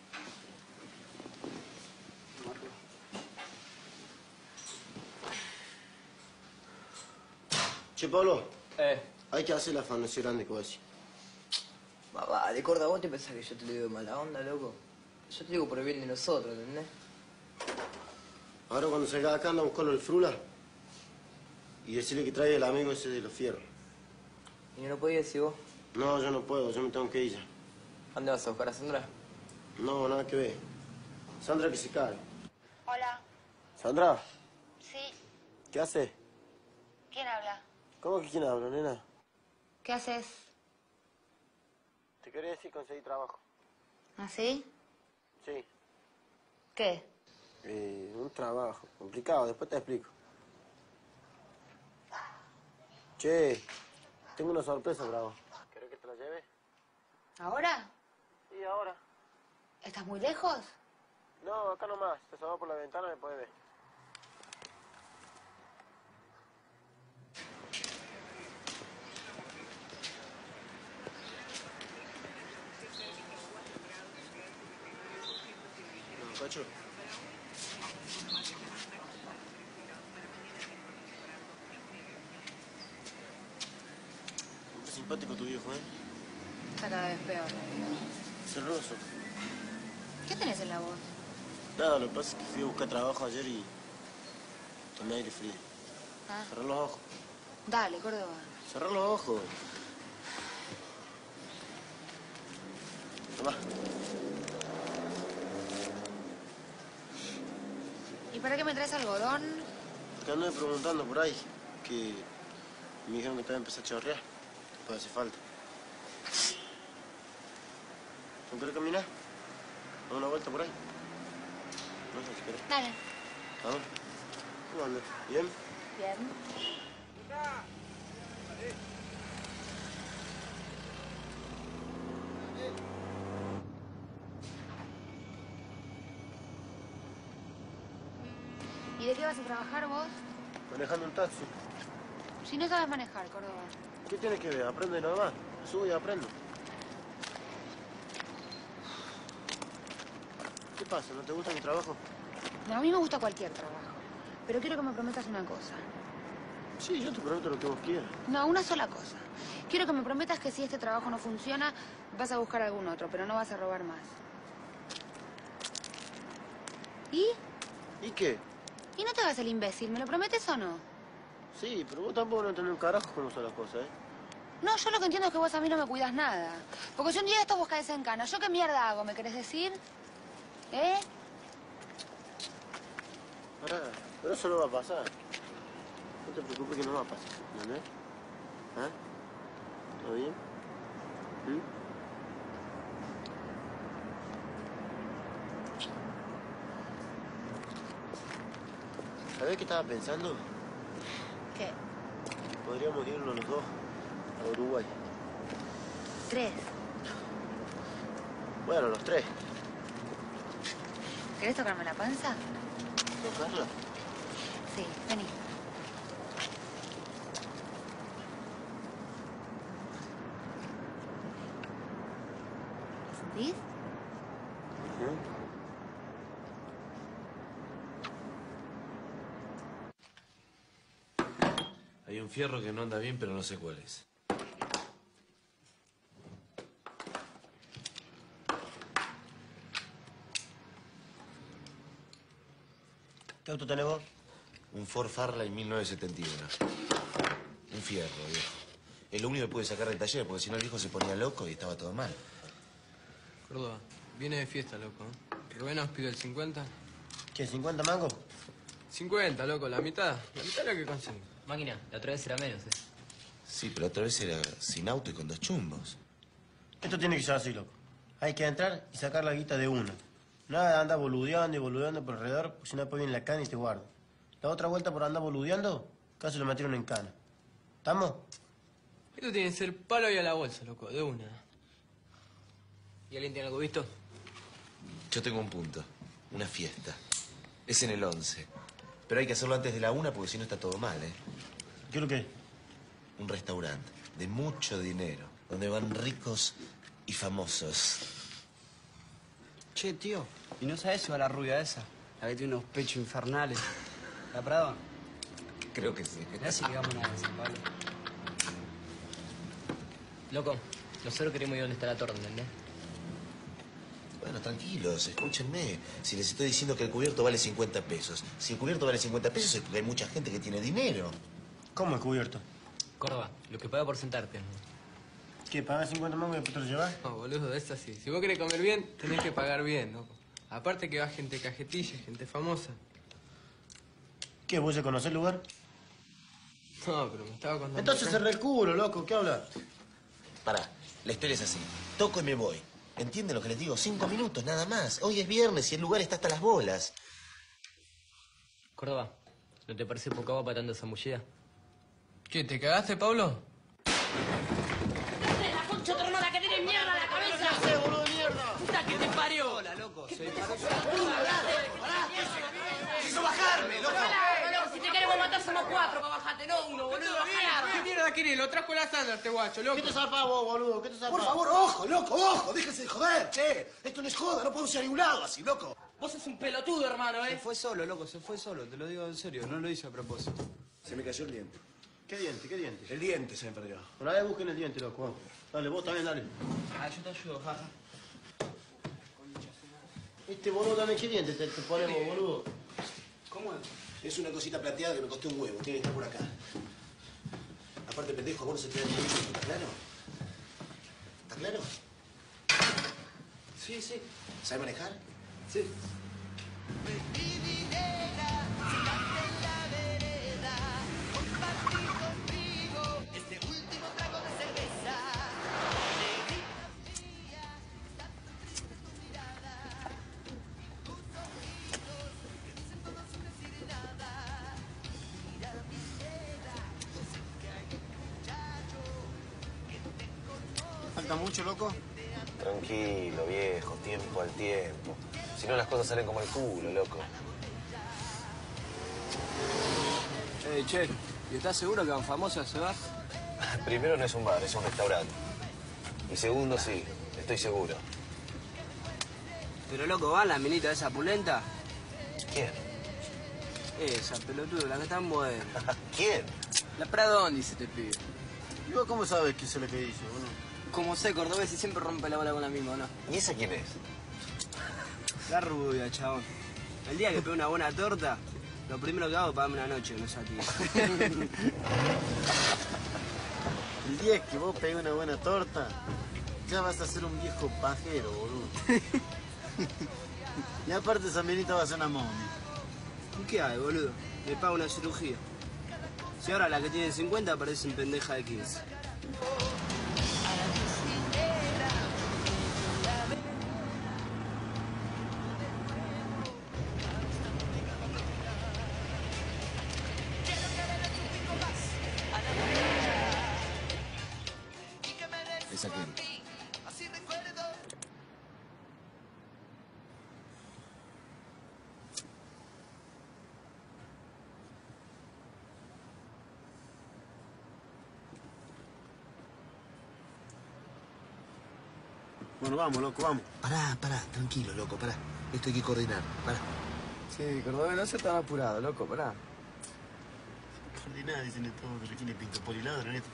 Che, Pablo. Eh. Hay que hacer la farmacia grande que vos decís. Va, va, de Córdoba, ¿vos te pensás que yo te lo digo de mala onda, loco? Yo te digo por el bien de nosotros, ¿entendés? Ahora cuando salga acá anda a buscarlo el frula y decirle que traiga el amigo ese de los fierros. ¿Y no lo podías decir vos? No, yo no puedo, yo me tengo que ir ya. ¿Dónde vas a buscar a Sandra? No, nada que ver. Sandra que se cae. Hola. ¿Sandra? Sí. ¿Qué haces? ¿Quién habla? ¿Cómo que quién habla, nena? ¿Qué haces? Te quería decir conseguí trabajo. ¿Ah, sí? Sí. ¿Qué? Eh, un trabajo. Complicado, después te explico. Che, tengo una sorpresa, bravo. ¿Querés que te la lleve? ¿Ahora? Sí, ahora. ¿Estás muy lejos? No, acá nomás. Te asomás por la ventana y me puedes ver. No, cacho. Qué simpático tu viejo, ¿eh? Está cada vez peor. Cerroso. ¿Qué tenés en la voz? Nada, lo que pasa es que fui a buscar trabajo ayer y tomé aire frío. Ah. Cerrá los ojos. Dale, Córdoba. Cerrá los ojos. Tomá. ¿Y para qué me traes algodón? Te anduve preguntando por ahí que me dijeron que te iba a empezar a chorrear. Puede hacer falta. ¿No querés caminar? ¿Dar una vuelta por ahí? No sé si querés. Dale. Vamos. ¿Cómo andas? ¿Bien? Bien. ¿Y de qué vas a trabajar vos? Manejando un taxi. Si no sabes manejar, Córdoba. ¿Qué tienes que ver? Aprende nada más. Subo y aprendo. ¿Qué pasa? ¿No te gusta mi trabajo? No, a mí me gusta cualquier trabajo. Pero quiero que me prometas una cosa. Sí, yo te prometo lo que vos quieras. No, una sola cosa. Quiero que me prometas que si este trabajo no funciona, vas a buscar algún otro, pero no vas a robar más. ¿Y? ¿Y qué? ¿Y no te hagas el imbécil? ¿Me lo prometes o no? Sí, pero vos tampoco no entendés un carajo cómo son las cosas, ¿eh? No, yo lo que entiendo es que vos a mí no me cuidas nada. Porque si un día de estos vos caes en cana, ¿yo qué mierda hago? ¿Me querés decir? ¿Eh? Pará, pero eso no va a pasar. No te preocupes que no va a pasar, ¿entendés? ¿Ah? ¿Todo bien? ¿Mm? ¿Sabés qué estaba pensando? ¿Qué? Podríamos irnos los dos a Uruguay. Tres. Bueno, los tres. ¿Querés tocarme la panza? ¿Tocarla? Sí, vení. ¿Sentís? Hay un fierro que no anda bien, pero no sé cuál es. ¿Qué auto tenés vos? Un Ford Fairlane mil novecientos setenta y uno. Un fierro, viejo. Es lo único que pude sacar del taller, porque si no el viejo se ponía loco y estaba todo mal. Córdoba, viene de fiesta, loco. ¿eh? Rubén nos pide el cincuenta. ¿Qué, cincuenta mangos? cincuenta, loco, la mitad. La mitad es lo que consigo. Máquina, la otra vez era menos, eh. Sí, pero otra vez era sin auto y con dos chumbos. Esto tiene que ser así, loco. Hay que entrar y sacar la guita de una. Nada de andar boludeando y boludeando por alrededor, porque si no después viene la cana y te guarda. La otra vuelta por andar boludeando, casi lo metieron en cana. ¿Estamos? Esto tiene que ser palo y a la bolsa, loco, de una. ¿Y alguien tiene algo visto? Yo tengo un punto. Una fiesta. Es en el once. Pero hay que hacerlo antes de la una porque si no está todo mal, ¿eh? ¿Qué es lo que es? Un restaurante de mucho dinero, donde van ricos y famosos. Che, tío, ¿y no sabes si va la rubia esa? La que tiene unos pechos infernales. ¿La Prado? Creo que sí. Mirá si llegamos a una de esas, Pablo. Loco, nosotros queremos ir donde está la torre, ¿entendés? Bueno, tranquilos, escúchenme. Si les estoy diciendo que el cubierto vale cincuenta pesos. Si el cubierto vale cincuenta pesos es porque hay mucha gente que tiene dinero. ¿Cómo es cubierto? Córdoba, lo que paga por sentarte. ¿Qué, pagas cincuenta mangos y después te lo llevas? No, boludo, es así. Si vos querés comer bien, tenés que pagar bien, loco. Aparte que va gente cajetilla, gente famosa. ¿Qué, vos ya conocés el lugar? No, pero me estaba contando... Entonces acá. cerré el culo, loco. ¿Qué hablas? Pará, la historia es así. Toco y me voy. ¿Entienden lo que les digo? Cinco minutos, nada más. Hoy es viernes y el lugar está hasta las bolas. Córdoba, ¿no te parece poca guapa tanta zambullida? ¿Qué, te cagaste, Pablo? ¡La concha de tu hermana que tiene mierda en la cabeza! ¿Qué haces, boludo de mierda? ¡Puta que te parió! Hola, loco. Se disparó. ¡Quiso bajarme, loco! Si te queremos matar somos cuatro para bajarte, no uno, boludo. ¿Qué mierda querés? Lo trajo la Sandra este guacho, loco. ¿Qué te zarpás vos, boludo? ¿Qué te zarpás? Por favor, ojo, loco, ojo, déjese de joder, che. Esto no es joda, no podemos ir a ningún lado así, loco. Vos sos un pelotudo, hermano, Se ¿eh? fue solo, loco, se fue solo. Te lo digo en serio, no lo hice a propósito. Se me cayó el diente. ¿Qué diente? ¿Qué diente? El diente se me perdió. Una vez busquen el diente, loco. vamos. Dale, vos también, dale. Ah, yo te ayudo, jaja. Este boludo también, ¿qué diente te, te ponemos, boludo? ¿Cómo es? Es una cosita plateada que me costó un huevo, tiene que estar por acá. Aparte, pendejo, vos no se te da el diente, ¿está claro? ¿Está claro? Sí, sí. ¿Sabe manejar? Sí. ¿Falta mucho, loco? Tranquilo, viejo, tiempo al tiempo. Si no, las cosas salen como el culo, loco. Eh, che, ¿y estás seguro que van famosos se va? Primero, no es un bar, es un restaurante. Y segundo, sí, estoy seguro. Pero, loco, ¿va la minita esa pulenta? ¿Quién? Esa, pelotudo, la que está en buena. ¿Quién? La Pradón, dice te pibe. ¿Y vos cómo sabes qué es lo que dice, boludo? Como sé, cordobés y siempre rompe la bola con la misma, ¿no? ¿Y esa quién es? La rubia, chabón. El día que pego una buena torta, lo primero que hago es pagarme una noche con esa tía. El día que vos pegues una buena torta, ya vas a ser un viejo pajero, boludo. Y aparte esa minita va a ser una momia. ¿Y qué hay, boludo? Me pago una cirugía. Si ahora la que tiene cincuenta parece un pendeja de quince. Bueno, vamos, loco, vamos. Pará, pará, tranquilo, loco, pará. Esto hay que coordinar, pará. Sí, Cordobés, no seas tan apurado, loco, pará. Coordinar, dicen todo, pero ¿quién le pinto poliladro en esto?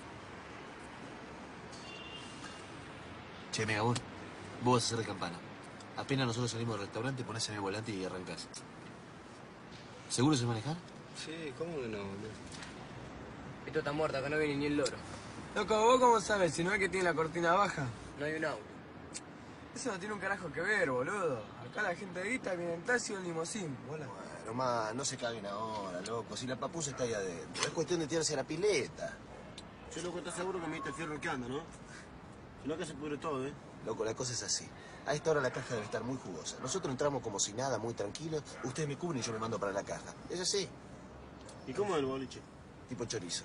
Che, Megabón, vos vas a hacer de campana. Apenas nosotros salimos del restaurante, ponés en el volante y arrancás. ¿Seguro se manejar? Sí, ¿cómo que no, boludo? Esto está muerto, acá no viene ni el loro. Loco, ¿vos cómo sabes? Si no es que tiene la cortina baja. No hay un auto. Eso no tiene un carajo que ver, boludo. Acá la gente de guita viene en taxi o en limosín, bola. Bueno, más, no se caguen ahora, loco. Si la papusa está ahí adentro. Es cuestión de tirarse a la pileta. Yo, loco, ¿estás seguro que me diste el fierro que anda, no? Si no, que se pudre todo, ¿eh? Loco, la cosa es así. A esta hora la caja debe estar muy jugosa. Nosotros entramos como si nada, muy tranquilos. Ustedes me cubren y yo me mando para la caja. Es así. ¿Y cómo es el boliche? Tipo chorizo.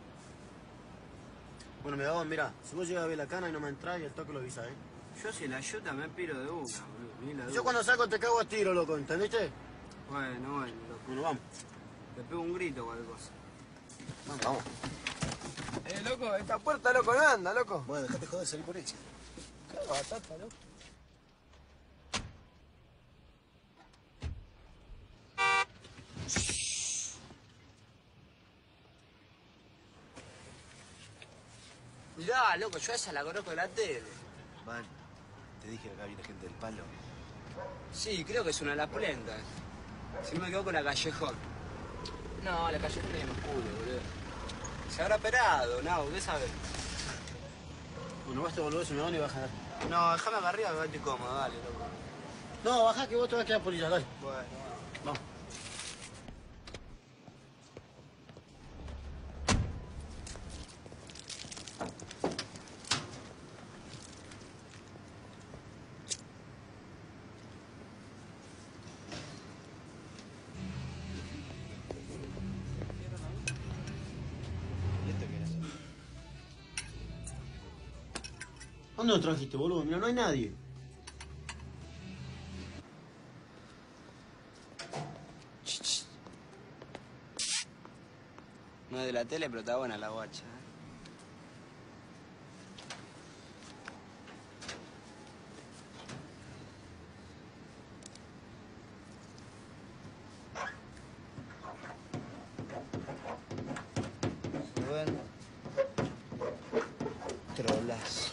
Bueno, Megabón, mira, si vos llegas a ver la cana y no me entras, y el toque lo avisa, ¿eh? Yo si la ayuda me piro de una, boludo. Ni la Yo duda. cuando salgo te cago a tiro, loco, ¿entendiste? Bueno, bueno, loco. Bueno, vamos. Te pego un grito o algo cosa. Vamos, vamos. Eh, loco, esta puerta, loco, no anda, loco. Bueno, dejate joder, salí por ella. Qué batata, loco. Mirá, loco, yo a esa la conozco de la tele. Man, te dije que acá viene gente del palo. Sí, creo que es una de las plentas. Si no me equivoco, la Callejón. No, la Callejón tiene más culo, boludo. Se habrá operado, no, ¿qué sabes? Bueno, vas a volver ese Megabón y bajar. No, déjame acá arriba, me estoy cómodo, dale, loco. No, baja que vos te vas a quedar por ella, dale. Bueno, Vamos. ¿Dónde lo trajiste, boludo? Mira, no hay nadie. no es de la tele, pero está buena la guacha. ¿eh? Rubén. Trolas.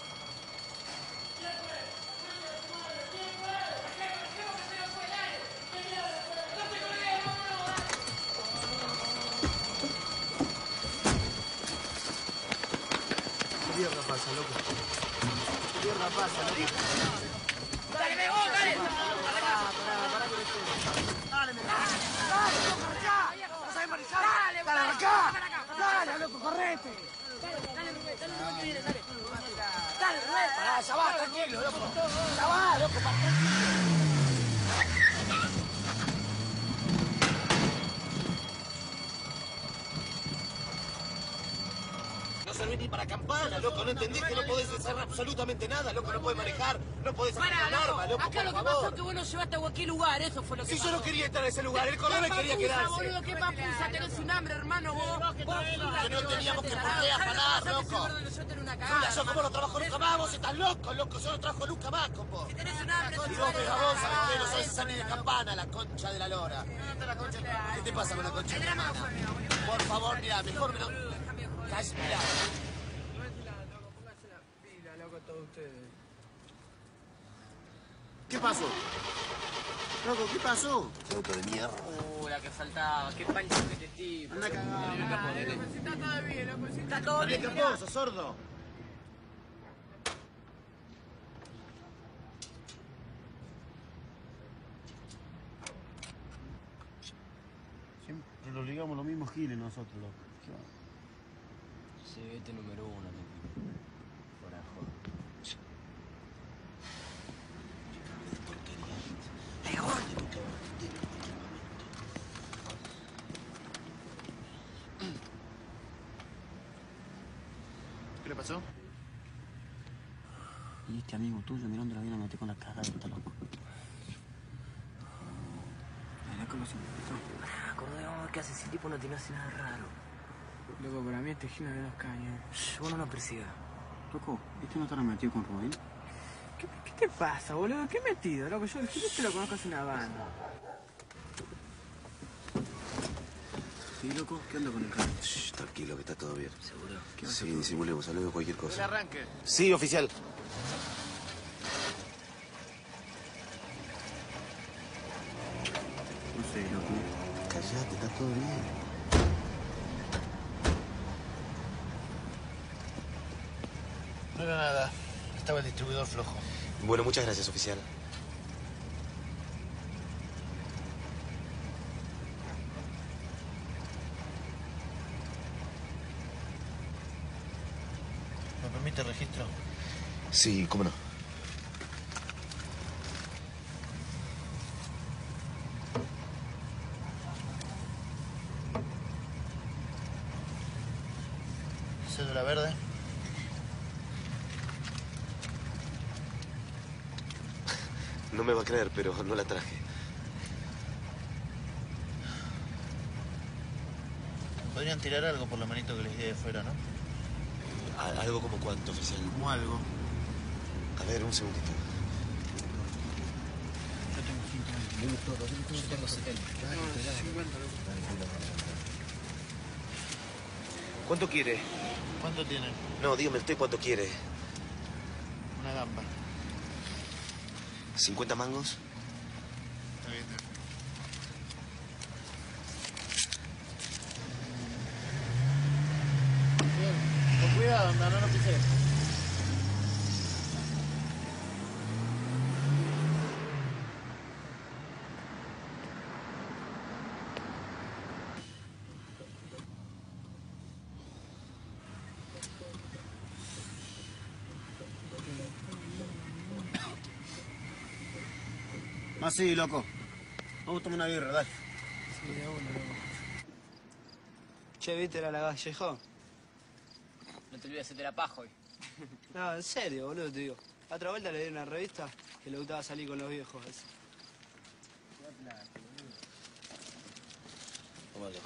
¿Qué mierda pasa, loco? ¿Qué mierda pasa, loco? ¡Dale, Megabón, dale! Pará, pará, pará con esto. Dale, Megabón. ¡Dale, loco, arrancá! ¡No sabes manejar! ¡Dale, dale, arrancá! ¡Dale, loco, correte! Dale, dale, Rubén, dale, Rubén, que viene, dale. Dale, Rubén. Pará, ya va, tranquilo, loco. Ya va, loco, para tranquilo. No servís ni para campana, loco. ¿No entendés que no podés hacer absolutamente nada, loco? No podés manejar, no podés hacer Pará, una norma, loco, acá por lo que favor. pasó es que vos no llevaste a cualquier lugar, eso fue lo que Si pasó. yo no quería estar en ese lugar, el Cordobés ¿Qué quería papusa, quedarse. boludo? ¿Qué papusa? Tenés un hambre, hermano, vos. Vos, Que no teníamos que por qué afanar, loco. Hola, yo como no trabajo nunca más, vos estás loco, loco. Yo no trabajo nunca más con vos. Si tenés un hambre, Y vos, Megabón, sabés que no sabés salir de campana, la concha de la lora. ¿Qué te pasa con la concha de la lora? Por favor, mirá, mejor me lo... Cállate, mirá. Loco, todos ustedes. ¿Qué pasó? Loco, ¿qué pasó? Qué auto de mierda. Uh, la que faltaba. Qué pancho que te tipo. Anda cagado. Está todo bien, loco. Está todo Dale, bien. capó, sos sordo. Siempre lo ligamos los mismos giles nosotros, loco. ¿Qué va? Sí, este número uno, loco. Por ajo. ¿Qué le pasó? Y este amigo tuyo mirando la vida me metí con la cara de está loco. Mirá cómo se me quitó. Ah, Cordobés, ¿qué hace? Ese tipo no tiene así nada raro. Loco, para mí este gino de dos caños. Shh, vos no lo persigas. Loco, ¿este no estará metido con Rubén? ¿Qué, qué te pasa, boludo? ¿Qué metido, loco? Yo, yo te lo conozco hace una banda. ¿Sí, loco? ¿Qué onda con el carro? Shh, tranquilo, que está todo bien. ¿Seguro? ¿Qué sí, disimulemos, hablemos de cualquier cosa. ¿El arranque? Sí, oficial. No sé, loco. Callate, está todo bien. No era nada. Estaba el distribuidor flojo. Bueno, muchas gracias, oficial. ¿Me permite el registro? Sí, cómo no. Cédula verde. No me va a creer, pero no la traje. Podrían tirar algo por la manito que les di de fuera, ¿no? A- ¿Algo como cuánto, oficial? Como algo. A ver, un segundito. Yo tengo setenta. ¿Cuánto quiere? ¿Cuánto tienen? No, dígame usted cuánto quiere. Una gamba. ¿cincuenta mangos? Está bien, está bien. Bien, con cuidado, anda, no lo pisé. Más sí, loco. Vamos a tomar una birra, dale. Sí, de uno, loco. Che, ¿viste la Lavallejo? No te olvides de la paja hoy. No, en serio, boludo, te digo. La otra vuelta le di una revista que le gustaba salir con los viejos. Así. Toma, loco.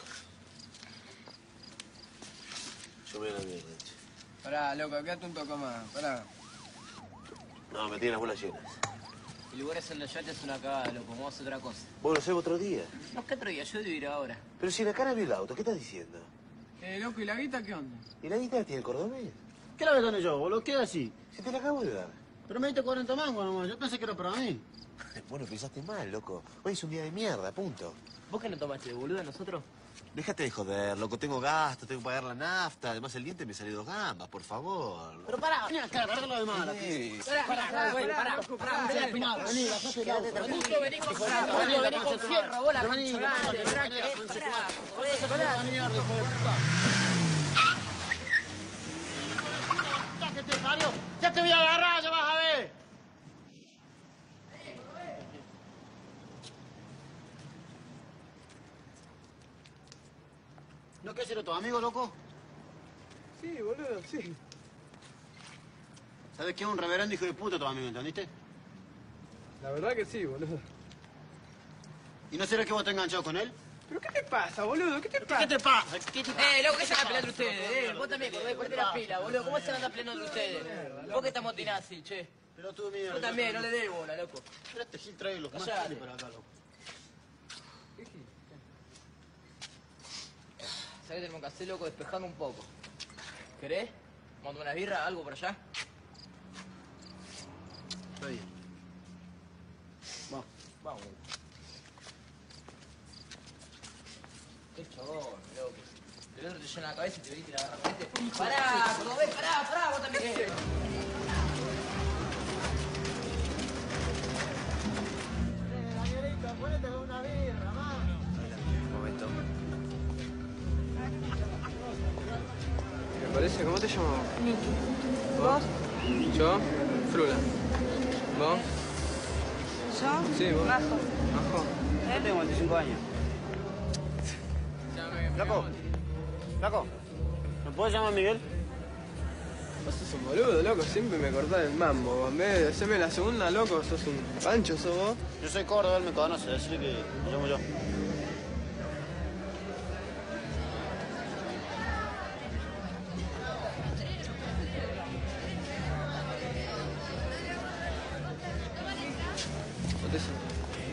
Yo me voy a la mierda, che. Pará, loco, quédate un toco más. Pará. No, me tiene las bolas llenas. El lugar es en los yates es una cagada, loco. Vamos a hacer otra cosa. Bueno, lo hacemos otro día. No, ¿qué otro día? Yo debo ir ahora. Pero si en la cara vi el auto, ¿qué estás diciendo? Eh, loco, ¿y la guita qué onda? ¿Y la guita tiene el cordobés? ¿Qué la gané yo, boludo? ¿Qué así? Si te la acabo de dar. Pero me diste cuarenta mangos nomás. Yo pensé que era para mí. Bueno, pensaste mal, loco. Hoy es un día de mierda, punto. ¿Vos qué no tomaste, boludo, a nosotros? Déjate de joder, loco. Tengo gasto, tengo que pagar la nafta. Además, el diente me salió dos gambas, por favor. Pero pará, vení acá, agarra lo de mala. Sí. Pará, pará, pará, pará, pará. Vení a fumar, vení, bajate el auto. Vení, Justo vení con fierro, vení, vení con fierro, vos la Vení, concha bajate, madre, bajate, pará, bajate, pará, bajate. pará. Pará, mierda, hijo de puta. Ya que te parió, ya te voy a agarrar, ya vas a ver. ¿No quieres ser tu amigo, loco? Sí, boludo, sí. ¿Sabes qué es un reverendo hijo de puta tu amigo, entendiste? La verdad que sí, boludo. ¿Y no será que vos te enganchado con él? ¿Pero qué te pasa, boludo? ¿Qué te pasa? ¿Qué te pasa? ¿Qué te pasa? Eh, loco, ¿qué se van a pelear entre ustedes? Eh, vos también, Cordobés, ponete la pila, boludo. ¿Cómo se van a andar peleando entre ustedes? ¿Vos qué estás motinás así, che? Pero tú, mierda. Vos también, no le des bola, loco. Pero este Gil trae los más Callate. chile para acá, loco. ¿Sabés que tenemos que hacer, loco? Despejando un poco. ¿Querés? ¿Mando una birra, algo por allá? Está bien. Vamos. Vamos. Qué chabón, loco. El otro te llena la cabeza y te venís y la agarras con este. ¡Pará, Cordobés, pará, pará! ¡Vos también! Eh. Danielito, ponete una birra, mano. Un momento. Me parece, ¿cómo te llamas? Niki. ¿Vos? Yo, Frula. ¿Vos? ¿Yo? Sí, vos. Majo. Majo. Yo tengo veinticinco años. Flaco, flaco, ¿me puedes llamar Miguel? Vos sos un boludo, loco. Siempre me cortás el mambo. Vos. En vez de hacerme la segunda, loco, sos un pancho, sos vos. Yo soy Córdoba, él me conoce, decirle que me llamo yo.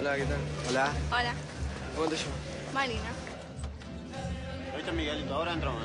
Hola, ¿qué tal? Hola. Hola, ¿Cómo te llamas? Marina. Ahorita Miguelito, ahora entramos.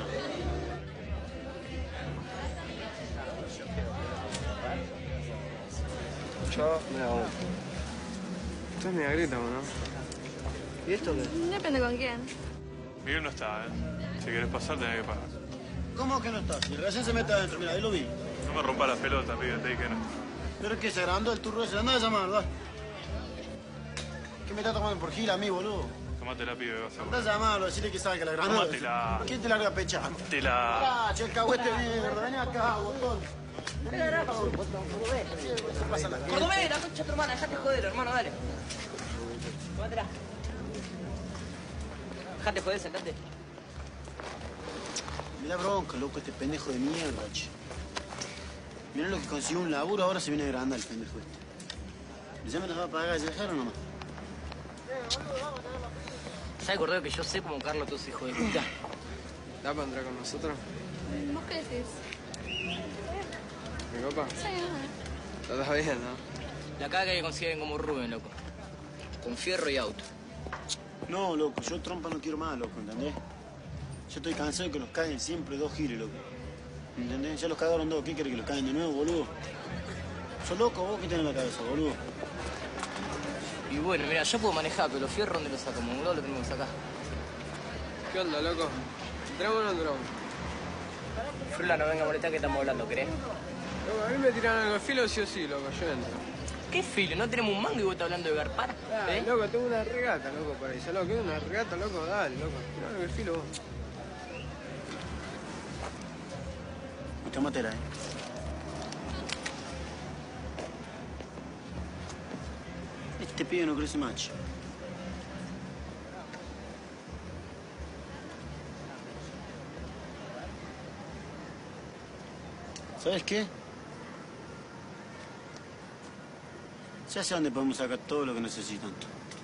Yo, mira, vos. Esto es mi grita, ¿no? ¿Y esto qué? Depende con quién. Miguel no está, ¿eh? Si querés pasar, tenés que pagar. ¿Cómo que no está? Si recién se mete adentro, mira, ahí lo vi. No me rompa las pelotas, pibe, te dije que no. Pero es que se agrandó el turro ese, anda a llamar, ¿verdad? ¿Qué me está tomando por gila a mí, boludo? Tomátela, pibe, vas a Andá a llamarlo, decirle que sabe que la agrandó. Tómatela. ¿Quién te larga pecha? Tómatela. Pará, che, el cagüete mierda, vení acá, botón. Cordobés, la concha de tu hermana, dejate joder, hermano, dale. Tómatela. Dejate joder, sentate. Mirá bronca, loco, este pendejo de mierda, che. Mirá lo que consiguió un laburo, ahora se viene grande el pendejo este. ¿Ya me las va a pagar ya dejaron nomás? ¿Sabes, Cordobés, que yo sé cómo Carlos tus hijo de puta? ¿Da para entrar con nosotros? ¿Vos qué decís? ¿Mi papá? Sí, Está bien, ¿no? La caga que consiguen como Rubén, loco. Con fierro y auto. No, loco, yo trompa no quiero más, loco, ¿entendés? Yo estoy cansado de que los caguen siempre dos giles, loco. ¿Entendés? Ya los cagaron dos, ¿qué querés que los caguen de nuevo, boludo? ¿Sos loco vos? ¿Qué tenés en la cabeza, boludo? Y bueno, mira, yo puedo manejar, pero los fierros, ¿dónde los sacamos? ¿Un lo tenemos que sacar? ¿Qué onda, loco? ¿Entramos o no entramos? Frula, no venga a molestar que estamos hablando, ¿querés? Loco, a mí me tiran algo de filo sí o sí, loco, yo entro. ¿Qué filo? ¿No tenemos un mango y vos estás hablando de garpar? Ah, ¿Eh? loco, tengo una regata, loco, para eso. Loco, ¿qué una regata, loco? Dale, loco. Tirá algo de filo vos. Tómatela, eh. Este pibe no crece macho. ¿Sabes qué? Ya sé dónde podemos sacar todo lo que necesitan.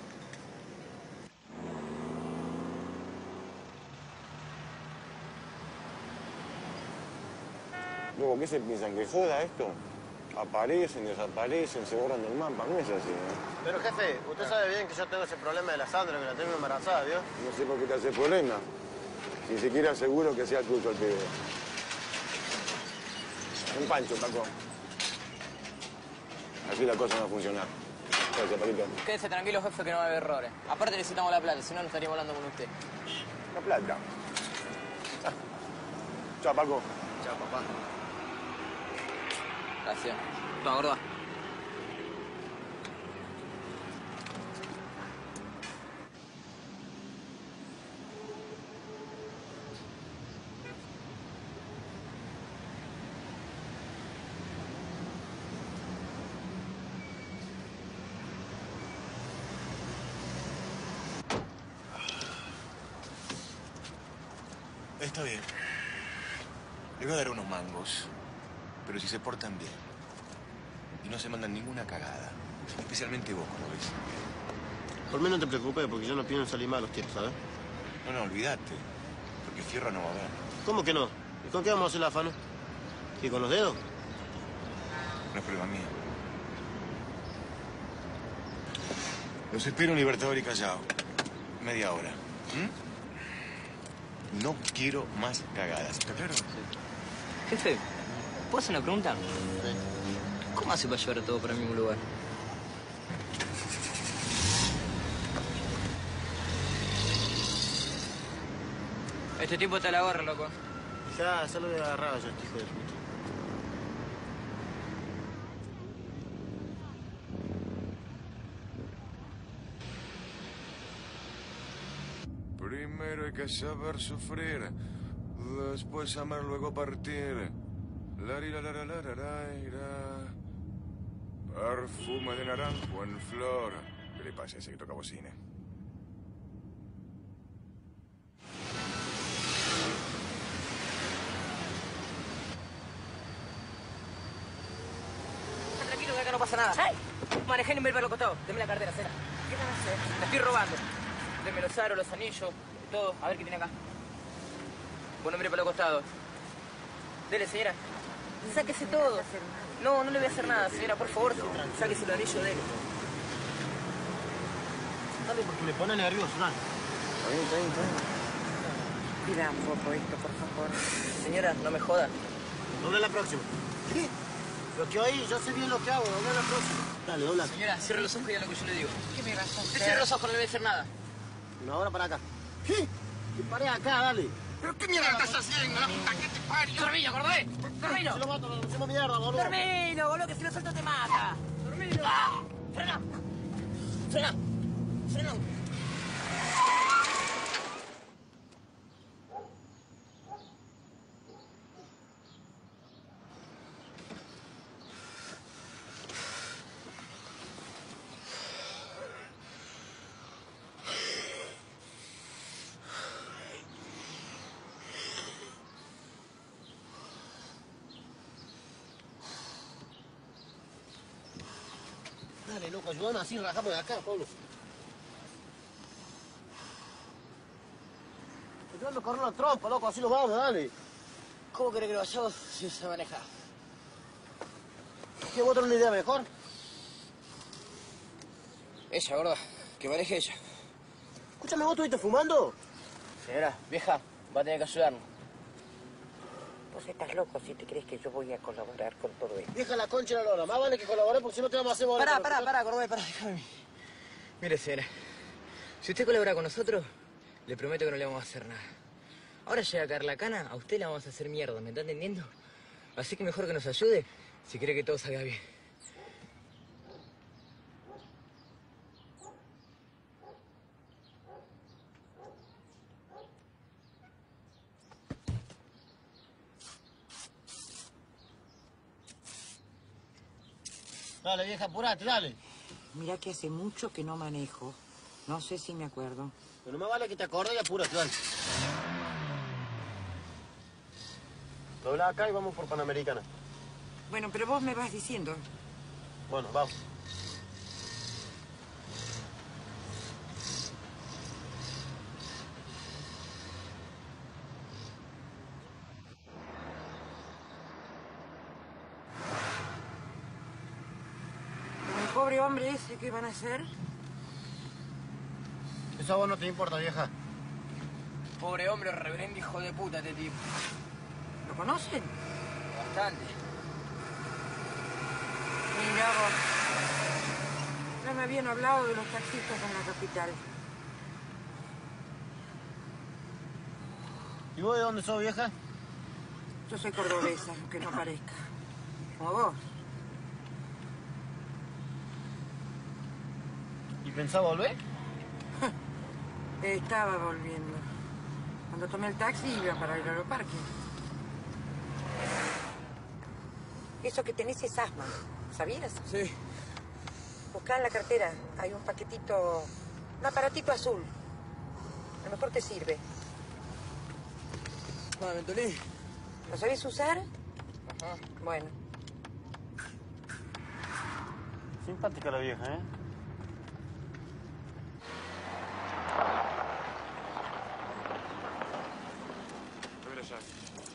Luego, ¿qué se piensan? ¿Que joda esto? Aparecen, desaparecen, se borran del mapa. No es así, ¿eh? Pero, jefe, usted sabe bien que yo tengo ese problema de la Sandra, que la tengo embarazada, ¿vio? No sé por qué te hace problema. Ni siquiera seguro que sea tuyo el pibe. Un pancho, Paco. Así la cosa no va a funcionar. Gracias, Paquito. Quédese tranquilo, jefe, que no va a haber errores. Aparte necesitamos la plata, si no, no estaríamos hablando con usted. La plata. Ah. Chao, Paco. Chao, papá. Gracias. Toma, gorda. Está bien. Le voy a dar unos mangos. Pero si se portan bien. Y no se mandan ninguna cagada. Especialmente vos, como ves. Por mí no te preocupes, porque yo no pienso salir mal los tiempos, ¿sabes? No, no, olvídate. Porque fierro no va a haber. ¿Cómo que no? ¿Y con qué vamos a hacer la afano? ¿Y con los dedos? No es problema mío. Los espero en Libertador y Callao. Media hora. ¿Mm? No quiero más cagadas. ¿Está claro? Jefe, ¿puedo hacer una pregunta? Sí. ¿Cómo hace para llevar todo para el mismo lugar? Este tipo te la gorra, loco. Ya, ya lo voy a agarrar yo, este hijo de puta. Primero hay que saber sufrir, después amar, luego partir. Larirararararaira. Perfume de naranjo en flor. ¿Qué le pasa a ese que toca bocina? Tranquilo, que acá no pasa nada. ¡Ay! Manejé en el para los costados. Deme la cartera, cera. ¿Qué van a hacer? Me estoy robando. Deme los aros, los anillos, todo. A ver qué tiene acá. Bueno, mire para los costados. Dele, señora. Sáquese todo. No, no le voy a hacer nada, señora, por favor. Sáquese el anillo, dele. Dale, porque me pone nervioso, dale. Está bien, está bien, está bien. Mira un poco esto, por favor. Señora, no me joda. Dobla la próxima. ¿Qué? Lo que oí, yo sé bien lo que hago. Dobla la próxima. Dale, dobla. Señora, cierre los ojos y haga lo que yo le digo. ¿Qué me vas a Usted hacer? cierre los ojos, no le voy a hacer nada. Una hora para acá. ¿Qué? Que paré acá, dale. ¿Pero qué mierda estás haciendo? La puta que te parió. Dormilo, Cordobés. Dormilo. Si lo mato, lo hacemos mierda, boludo. Dormilo, boludo, que si lo suelto te mata. Dormilo. ¡Ah! Frena. Frena. Frena. Dale, loco, ayúdame así, rajamos de acá, Pablo. Ayúdame a correr la trompa, loco, así lo vamos, dale. ¿Cómo querés que lo vayamos si se maneja? ¿Qué vos tenés una idea mejor? Ella, gorda. Que maneje ella. Escúchame, ¿vos estuviste fumando? Señora, vieja, va a tener que ayudarnos. Vos estás loco si te crees que yo voy a colaborar con todo esto. Deja la concha de la lora. Más vale que colaboré porque si no te vamos a hacer bola. Pará, pará, pará, Cordobés, pará, déjame. Mire, señora, si usted colabora con nosotros, le prometo que no le vamos a hacer nada. Ahora llega a caer la cana, a usted la vamos a hacer mierda, ¿me está entendiendo? Así que mejor que nos ayude si quiere que todo salga bien. Dale, vieja, apurate, dale. Mirá que hace mucho que no manejo. No sé si me acuerdo. Pero más vale que te acordes y apúrate, dale. Dobla acá y vamos por Panamericana. Bueno, pero vos me vas diciendo. Bueno, vamos. El pobre hombre ese, ¿qué van a hacer? Eso a vos no te importa, vieja. Pobre hombre, reverendo hijo de puta este tipo. ¿Lo conocen? Bastante. Mira vos. Ya me habían hablado de los taxistas en la capital. ¿Y vos de dónde sos, vieja? Yo soy cordobesa, aunque no parezca. Como vos. ¿Y pensás volver? Estaba volviendo. Cuando tomé el taxi iba para el aeroparque. Eso que tenés es asma, ¿sabías? Sí. Buscá en la cartera. Hay un paquetito, un aparatito azul. A lo mejor te sirve. No, Ventolí. ¿Lo sabés usar? Ajá. Bueno. Simpática la vieja, ¿eh? Dame la llave.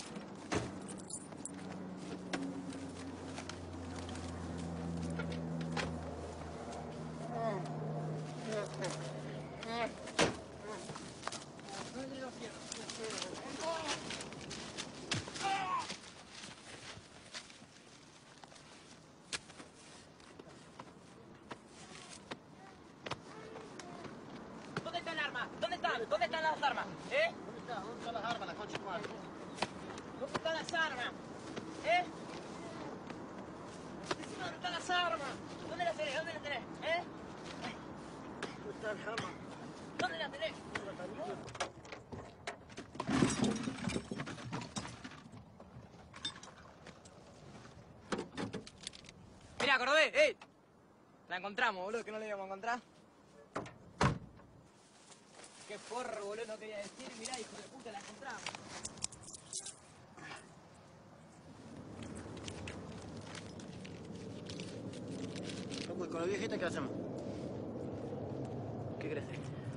¿Dónde está el arma? ¿Dónde están? ¿Dónde están las armas? ¿Eh? ¿Dónde está? ¿Dónde están las armas, la concha de tu madre? ¿Dónde están las armas? ¿Eh? Decime dónde están las armas. ¿Dónde las tenés? ¿Dónde las tenés? ¿Eh? ¿Dónde están las armas? ¿Dónde las tenés? Mirá, Cordobés, ¡eh! La encontramos, boludo, que no la íbamos a encontrar. Qué forro, boludo, no quería decir. Mirá, hijo de puta, la encontramos. Loco, ¿y con la viejita qué hacemos? ¿Qué crees?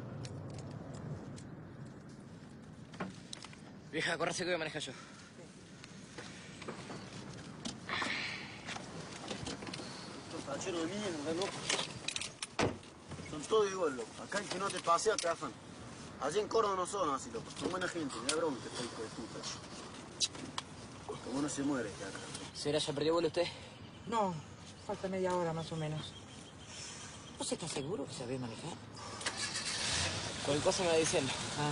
Vieja, corrase que voy a manejar yo. Estos tacheros de mierda, loco. Son todo igual, loco. Acá el que no te pasea te afan. Allí en Córdoba no son así, loco. Son buena gente, me da bronca este hijo de puta. Como no se muere, cara. ¿Señora, ya perdió vuelo usted? No, falta media hora más o menos. ¿Vos estás seguro que sabés manejar? Cualquier cosa me va diciendo. Ah.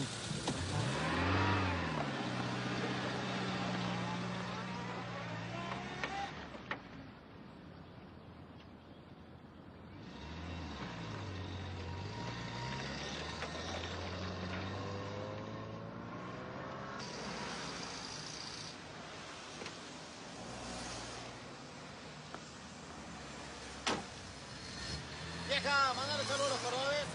Vieja, mandale saludos a los cordobeses.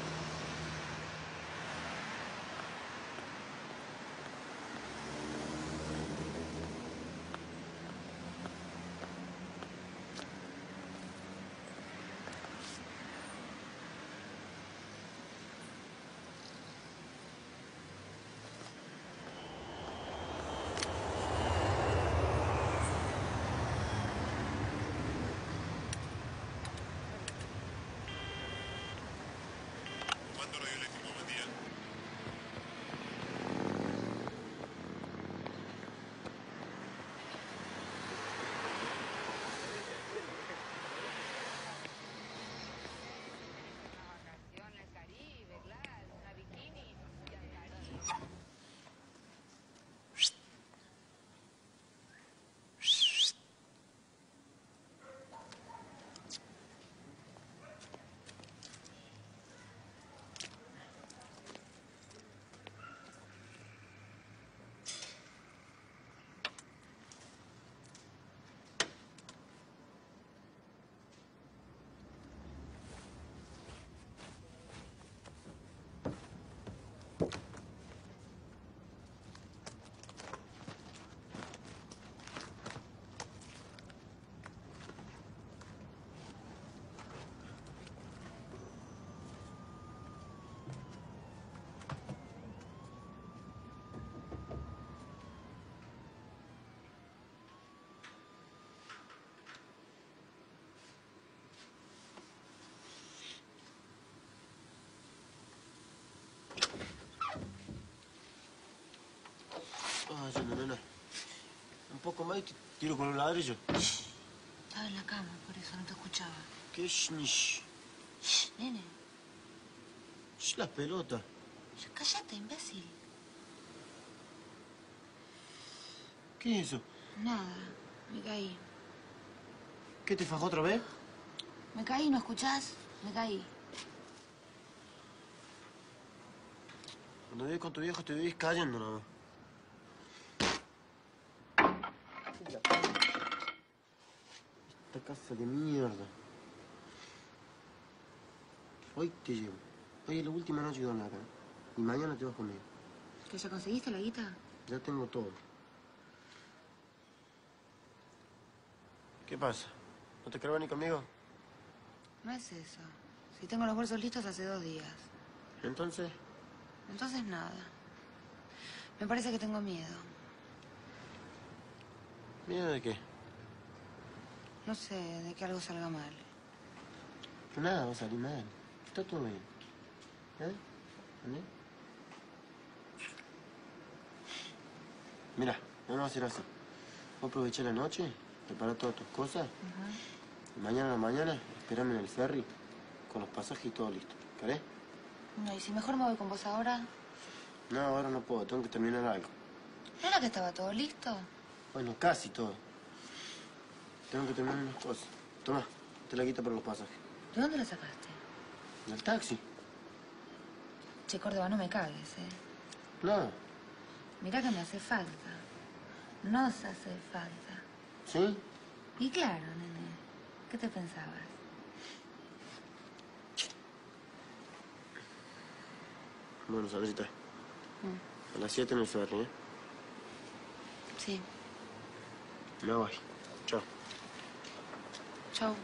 Ah, ya, nena. Un poco más y te tiro con un ladrillo. Estaba en la cama, por eso no te escuchaba. ¿Qué shnish? Shh, nene. Shh, la pelota. Cállate, imbécil. ¿Qué es eso? Nada, me caí. ¿Qué, te fajó otra vez? Me caí, ¿no escuchás? Me caí. Cuando vives con tu viejo te vivís cayendo nada más. Esta casa de mierda. Hoy te llevo. Hoy es la última noche que duermo acá. Y mañana te vas conmigo. ¿Que ya conseguiste la guita? Ya tengo todo. ¿Qué pasa? ¿No te querés venir conmigo? No es eso. Si tengo los bolsos listos hace dos días. ¿Entonces? Entonces nada. Me parece que tengo miedo. ¿Miedo de qué? No sé, de que algo salga mal. Nada va a salir mal. Está todo bien. ¿Eh? ¿Vale? Mira, vamos a hacer así. Vos aprovechá la noche, prepara todas tus cosas. Uh-huh. Y mañana a la mañana, esperame en el ferry con los pasajes y todo listo. ¿Querés? No, y si mejor me voy con vos ahora. No, ahora no puedo. Tengo que terminar algo. ¿No era que estaba todo listo? Bueno, casi todo. Tengo que terminar unas cosas. Toma, te la quito por los pasajes. ¿De dónde la sacaste? ¿Del taxi? Che, Córdoba, no me cagues, ¿eh? No. Mirá que me hace falta. Nos hace falta. ¿Sí? Y claro, nene. ¿Qué te pensabas? Bueno, Sandrita. Mm. A las siete en el ferry, ¿eh? Sí. Me voy. Chao. Chau.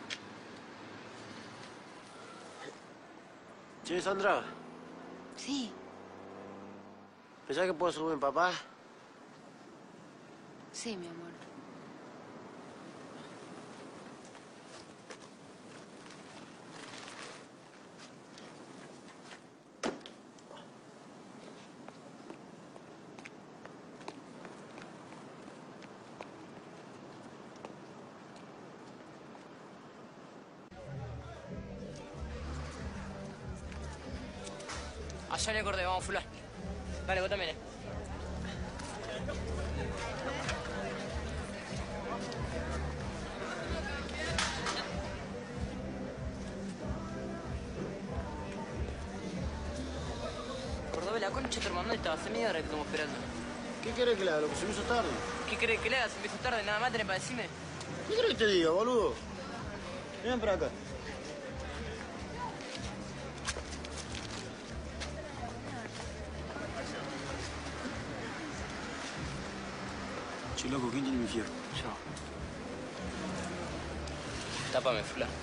Che, Sandra. Sí. ¿Pensás que puedo subir mi papá? Sí, mi amor. allá en el Cordero, vamos, fulano. Dale, vos también, eh. Cordobés, la concha de tu hermano estaba hace media hora que estamos esperando. ¿Qué querés que le haga, loco? Se me hizo tarde. ¿Qué querés que le hagas? Se me hizo tarde, nada más tenés para decirme. ¿Qué querés que te diga, boludo? Ven para acá. Che, loco, ¿quién tiene mi fierro? Yo. Tápame, fulano.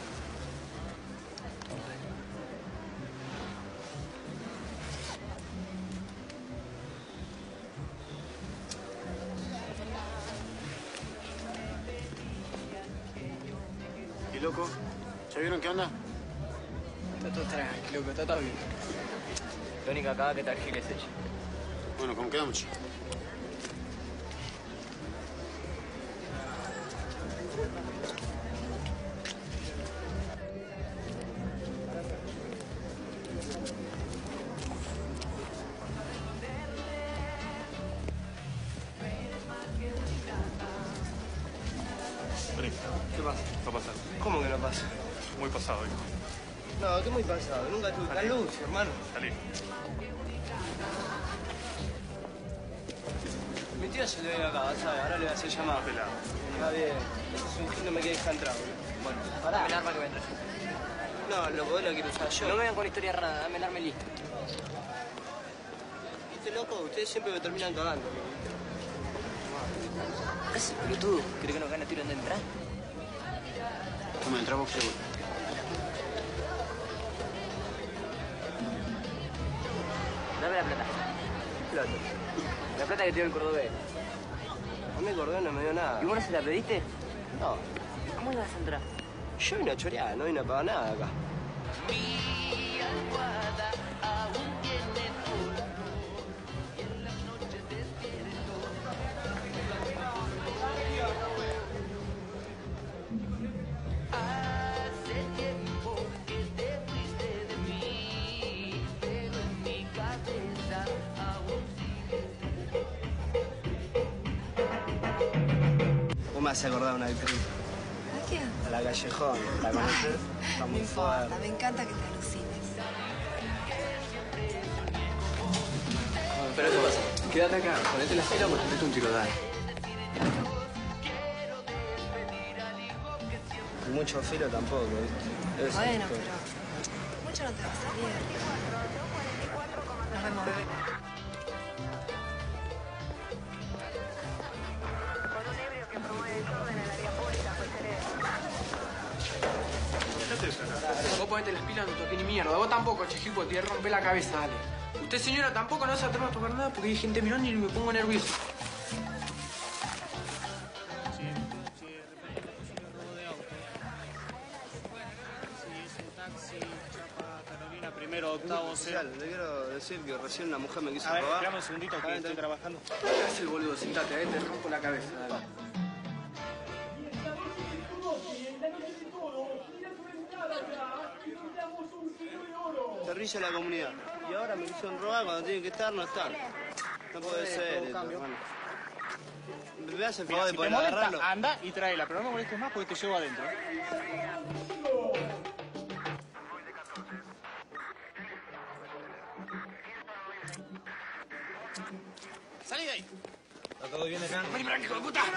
¿Y loco? ¿Ya vieron qué onda? Está todo tranqui, loco, está todo bien. La única cagada que tal Gil es ella. Bueno, ¿cómo quedamos? ¿Qué pasa? Va a pasar. ¿Cómo que no pasa? Muy pasado, hijo. No, qué muy pasado. Nunca tuve tan lucio, hermano. Salí. Mi tío se le viene acá, ¿sabes? Ahora le voy a hacer llamada. Pelado. Está bien. Es un gil, no me quede entrado. Bueno, pará. Dame el arma que me entra. No, loco, vos lo quiero usar yo. No me vengan con historia rara, dame el arma y listo. ¿Viste, loco? Ustedes siempre me terminan cagando. ¿Qué haces, pelotudo? ¿Crees que nos gana tiro en de entrar? ¿Cómo entra vos, seguro? Dame la plata. Plata. La plata que te dio el cordobés. A mí el cordobés no me dio nada. ¿Y vos no se la pediste? No. ¿Cómo le vas a entrar? Yo vine a chorear, no vine a pagar nada acá. Mi almohada aún tiene polvo y en las noches despierto. Hace tiempo que te fuiste de mí, pero en mi cabeza aún sigues. Vos me has acordado una actriz. ¿A quién? A la Callejón. ¿La conoces? Está No muy importa, fuerte. me encanta que te alucines. Pero ¿qué pasa? Quédate acá, ponete la fila o ponete un tiro, dale. Mucho filo tampoco, ¿viste? Debe ser Bueno, todo. pero mucho no te va a salir. Nos vemos, bebé. Vos ponete las pilas, no toqué ni mierda. Vos tampoco, Chejipo, te rompe la cabeza, dale. Usted, señora, tampoco no se atreve a tocar nada porque hay gente mirando y me pongo nervioso. Primero, octavo, cero. Le quiero decir que recién una mujer me quiso A ver, robar. esperame un segundito que estoy trabajando. ¿Qué haces, boludo? Sentate, eh, te rompo la cabeza, dale. Terrilla la comunidad. Y ahora me quisieron robar cuando tienen que estar, no están. No puede ser esto, hermano. ¿Me hace el Mira, favor de si te poder molesta, agarrarlo? anda y tráela, pero no me molestes más porque te llevo adentro. ¡Salí de ahí! ¿Está todo bien acá? ¡Vení para aquí, hijo de puta!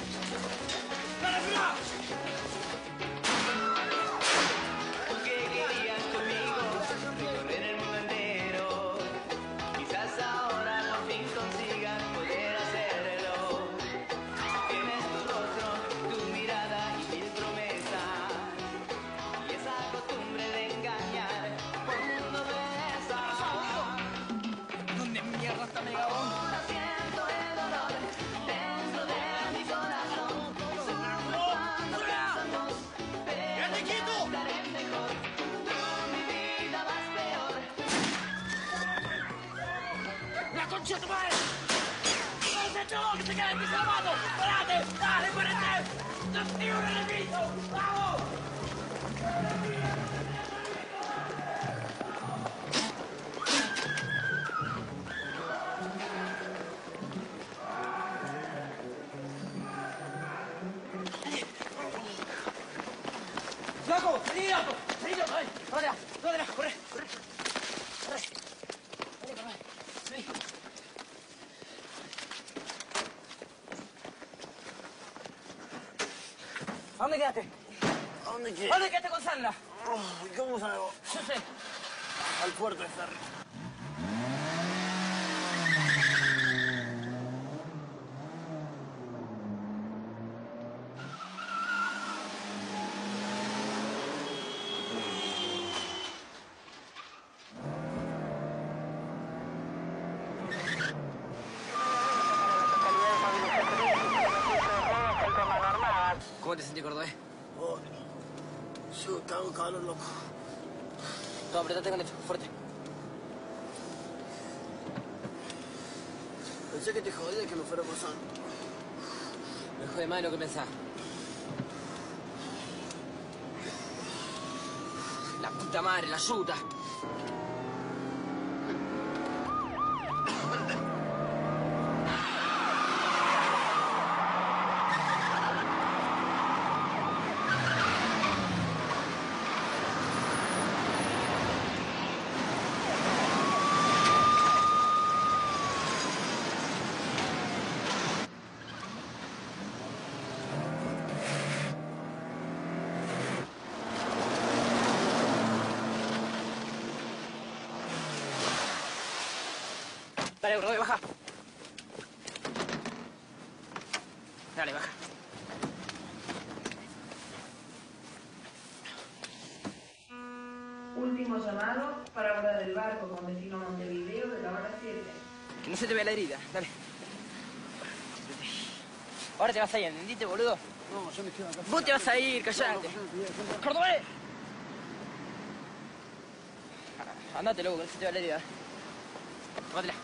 Que concha de tu madre! ¡Dale, todo, que se quede en piso la mano! ¡Parate! ¡Dale, parate! ¡No te digo en el piso! ¡Vamos! ¡Flaco! ¡Salí, loco! ¡Salí, loco! ¡Dale! ¡Dale! ¡Dale! ¡Corre! ¡Corre! ¡Corre! ¡Dale, corre! ¡Salí! ¿A dónde quedaste? ¿A dónde qué? ¿A dónde quedaste con Sandra? Oh, ¿cómo sabes? Yo sé. Al puerto de ferry. ¿Cómo te sentís, Cordobés? Oh, yo cago en calor, loco. Todo, apretate con esto, fuerte. Pensé que te jodía que me fuera por San. Me jode más de lo que pensás. La puta madre, la yuta. Dale, bro, baja. Dale, baja. Último llamado para abordar el barco con destino a Montevideo de la hora siete. Que no se te vea la herida, dale. Ahora te vas a ir, ¿entendiste, boludo? No, yo me quedo acá. Vos te vas a ir, callate. ¡Cordobés! Andate, loco, que no se te vea la herida. Tómatela.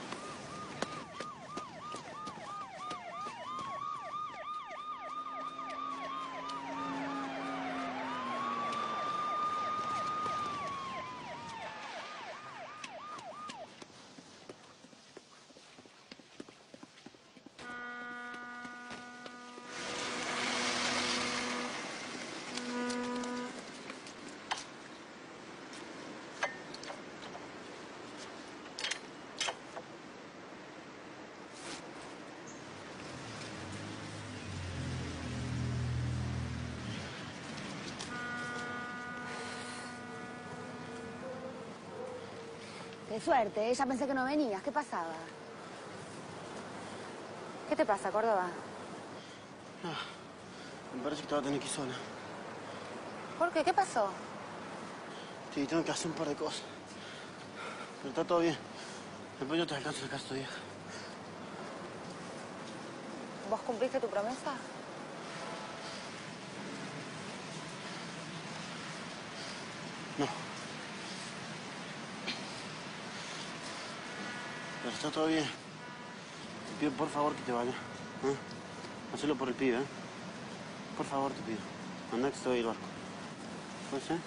Qué suerte, ya pensé que no venías. ¿Qué pasaba? ¿Qué te pasa, Córdoba? No, me parece que te vas a tener que ir sola. ¿Por qué? ¿Qué pasó? Sí, tengo que hacer un par de cosas. Pero está todo bien. Después yo te alcanzo a casa tu vieja. ¿Vos cumpliste tu promesa? No. Pero está todo bien. Te pido por favor que te vayas. ¿Eh? Hacelo por el pibe, ¿eh? Por favor te pido. Anda que estoy el barco. ¿Puede ser?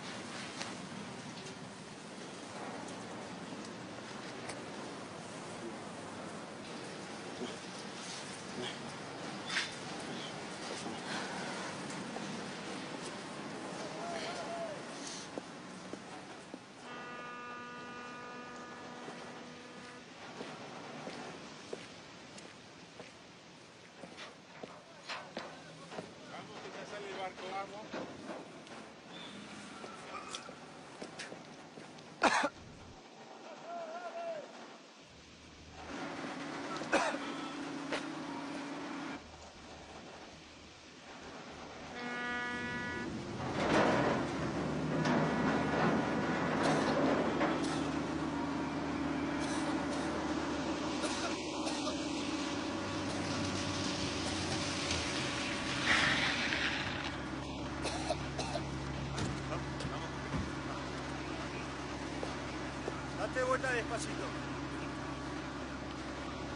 Date vuelta despacito.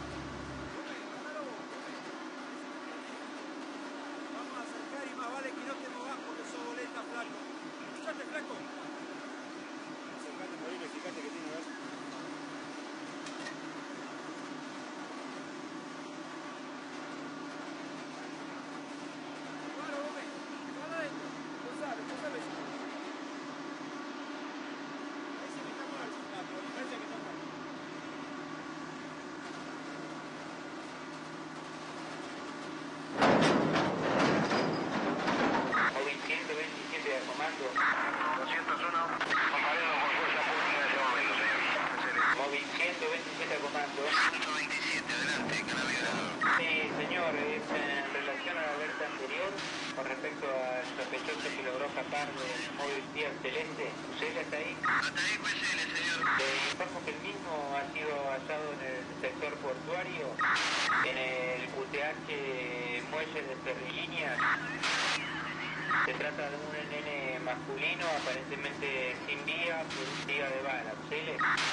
señor Celeste. ¿Usted ya está ahí? Hasta ahí, pues, señor. Le informo que el mismo ha sido hallado en el sector portuario, en el Q T H Muelles de Cerrilíneas. Se trata de un nene masculino, aparentemente sin vía, por vía de bala. ¿Usted?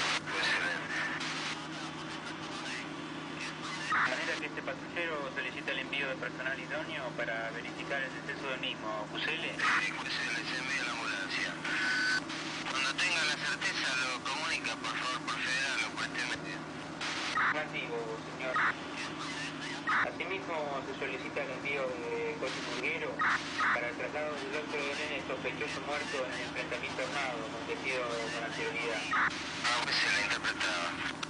De manera que este patrullero solicita el envío de personal idóneo para verificar el deceso del mismo. ¿Cusele? Sí, Cusele, se envía la ambulancia. Cuando tenga la certeza lo comunica, por favor, por federal o por este medio. Nativo, señor. Asimismo, se solicita el envío de coche murguero para el traslado del otro nene sospechoso muerto en el enfrentamiento armado, acontecido con anterioridad. Ah, pues se la interpretaba.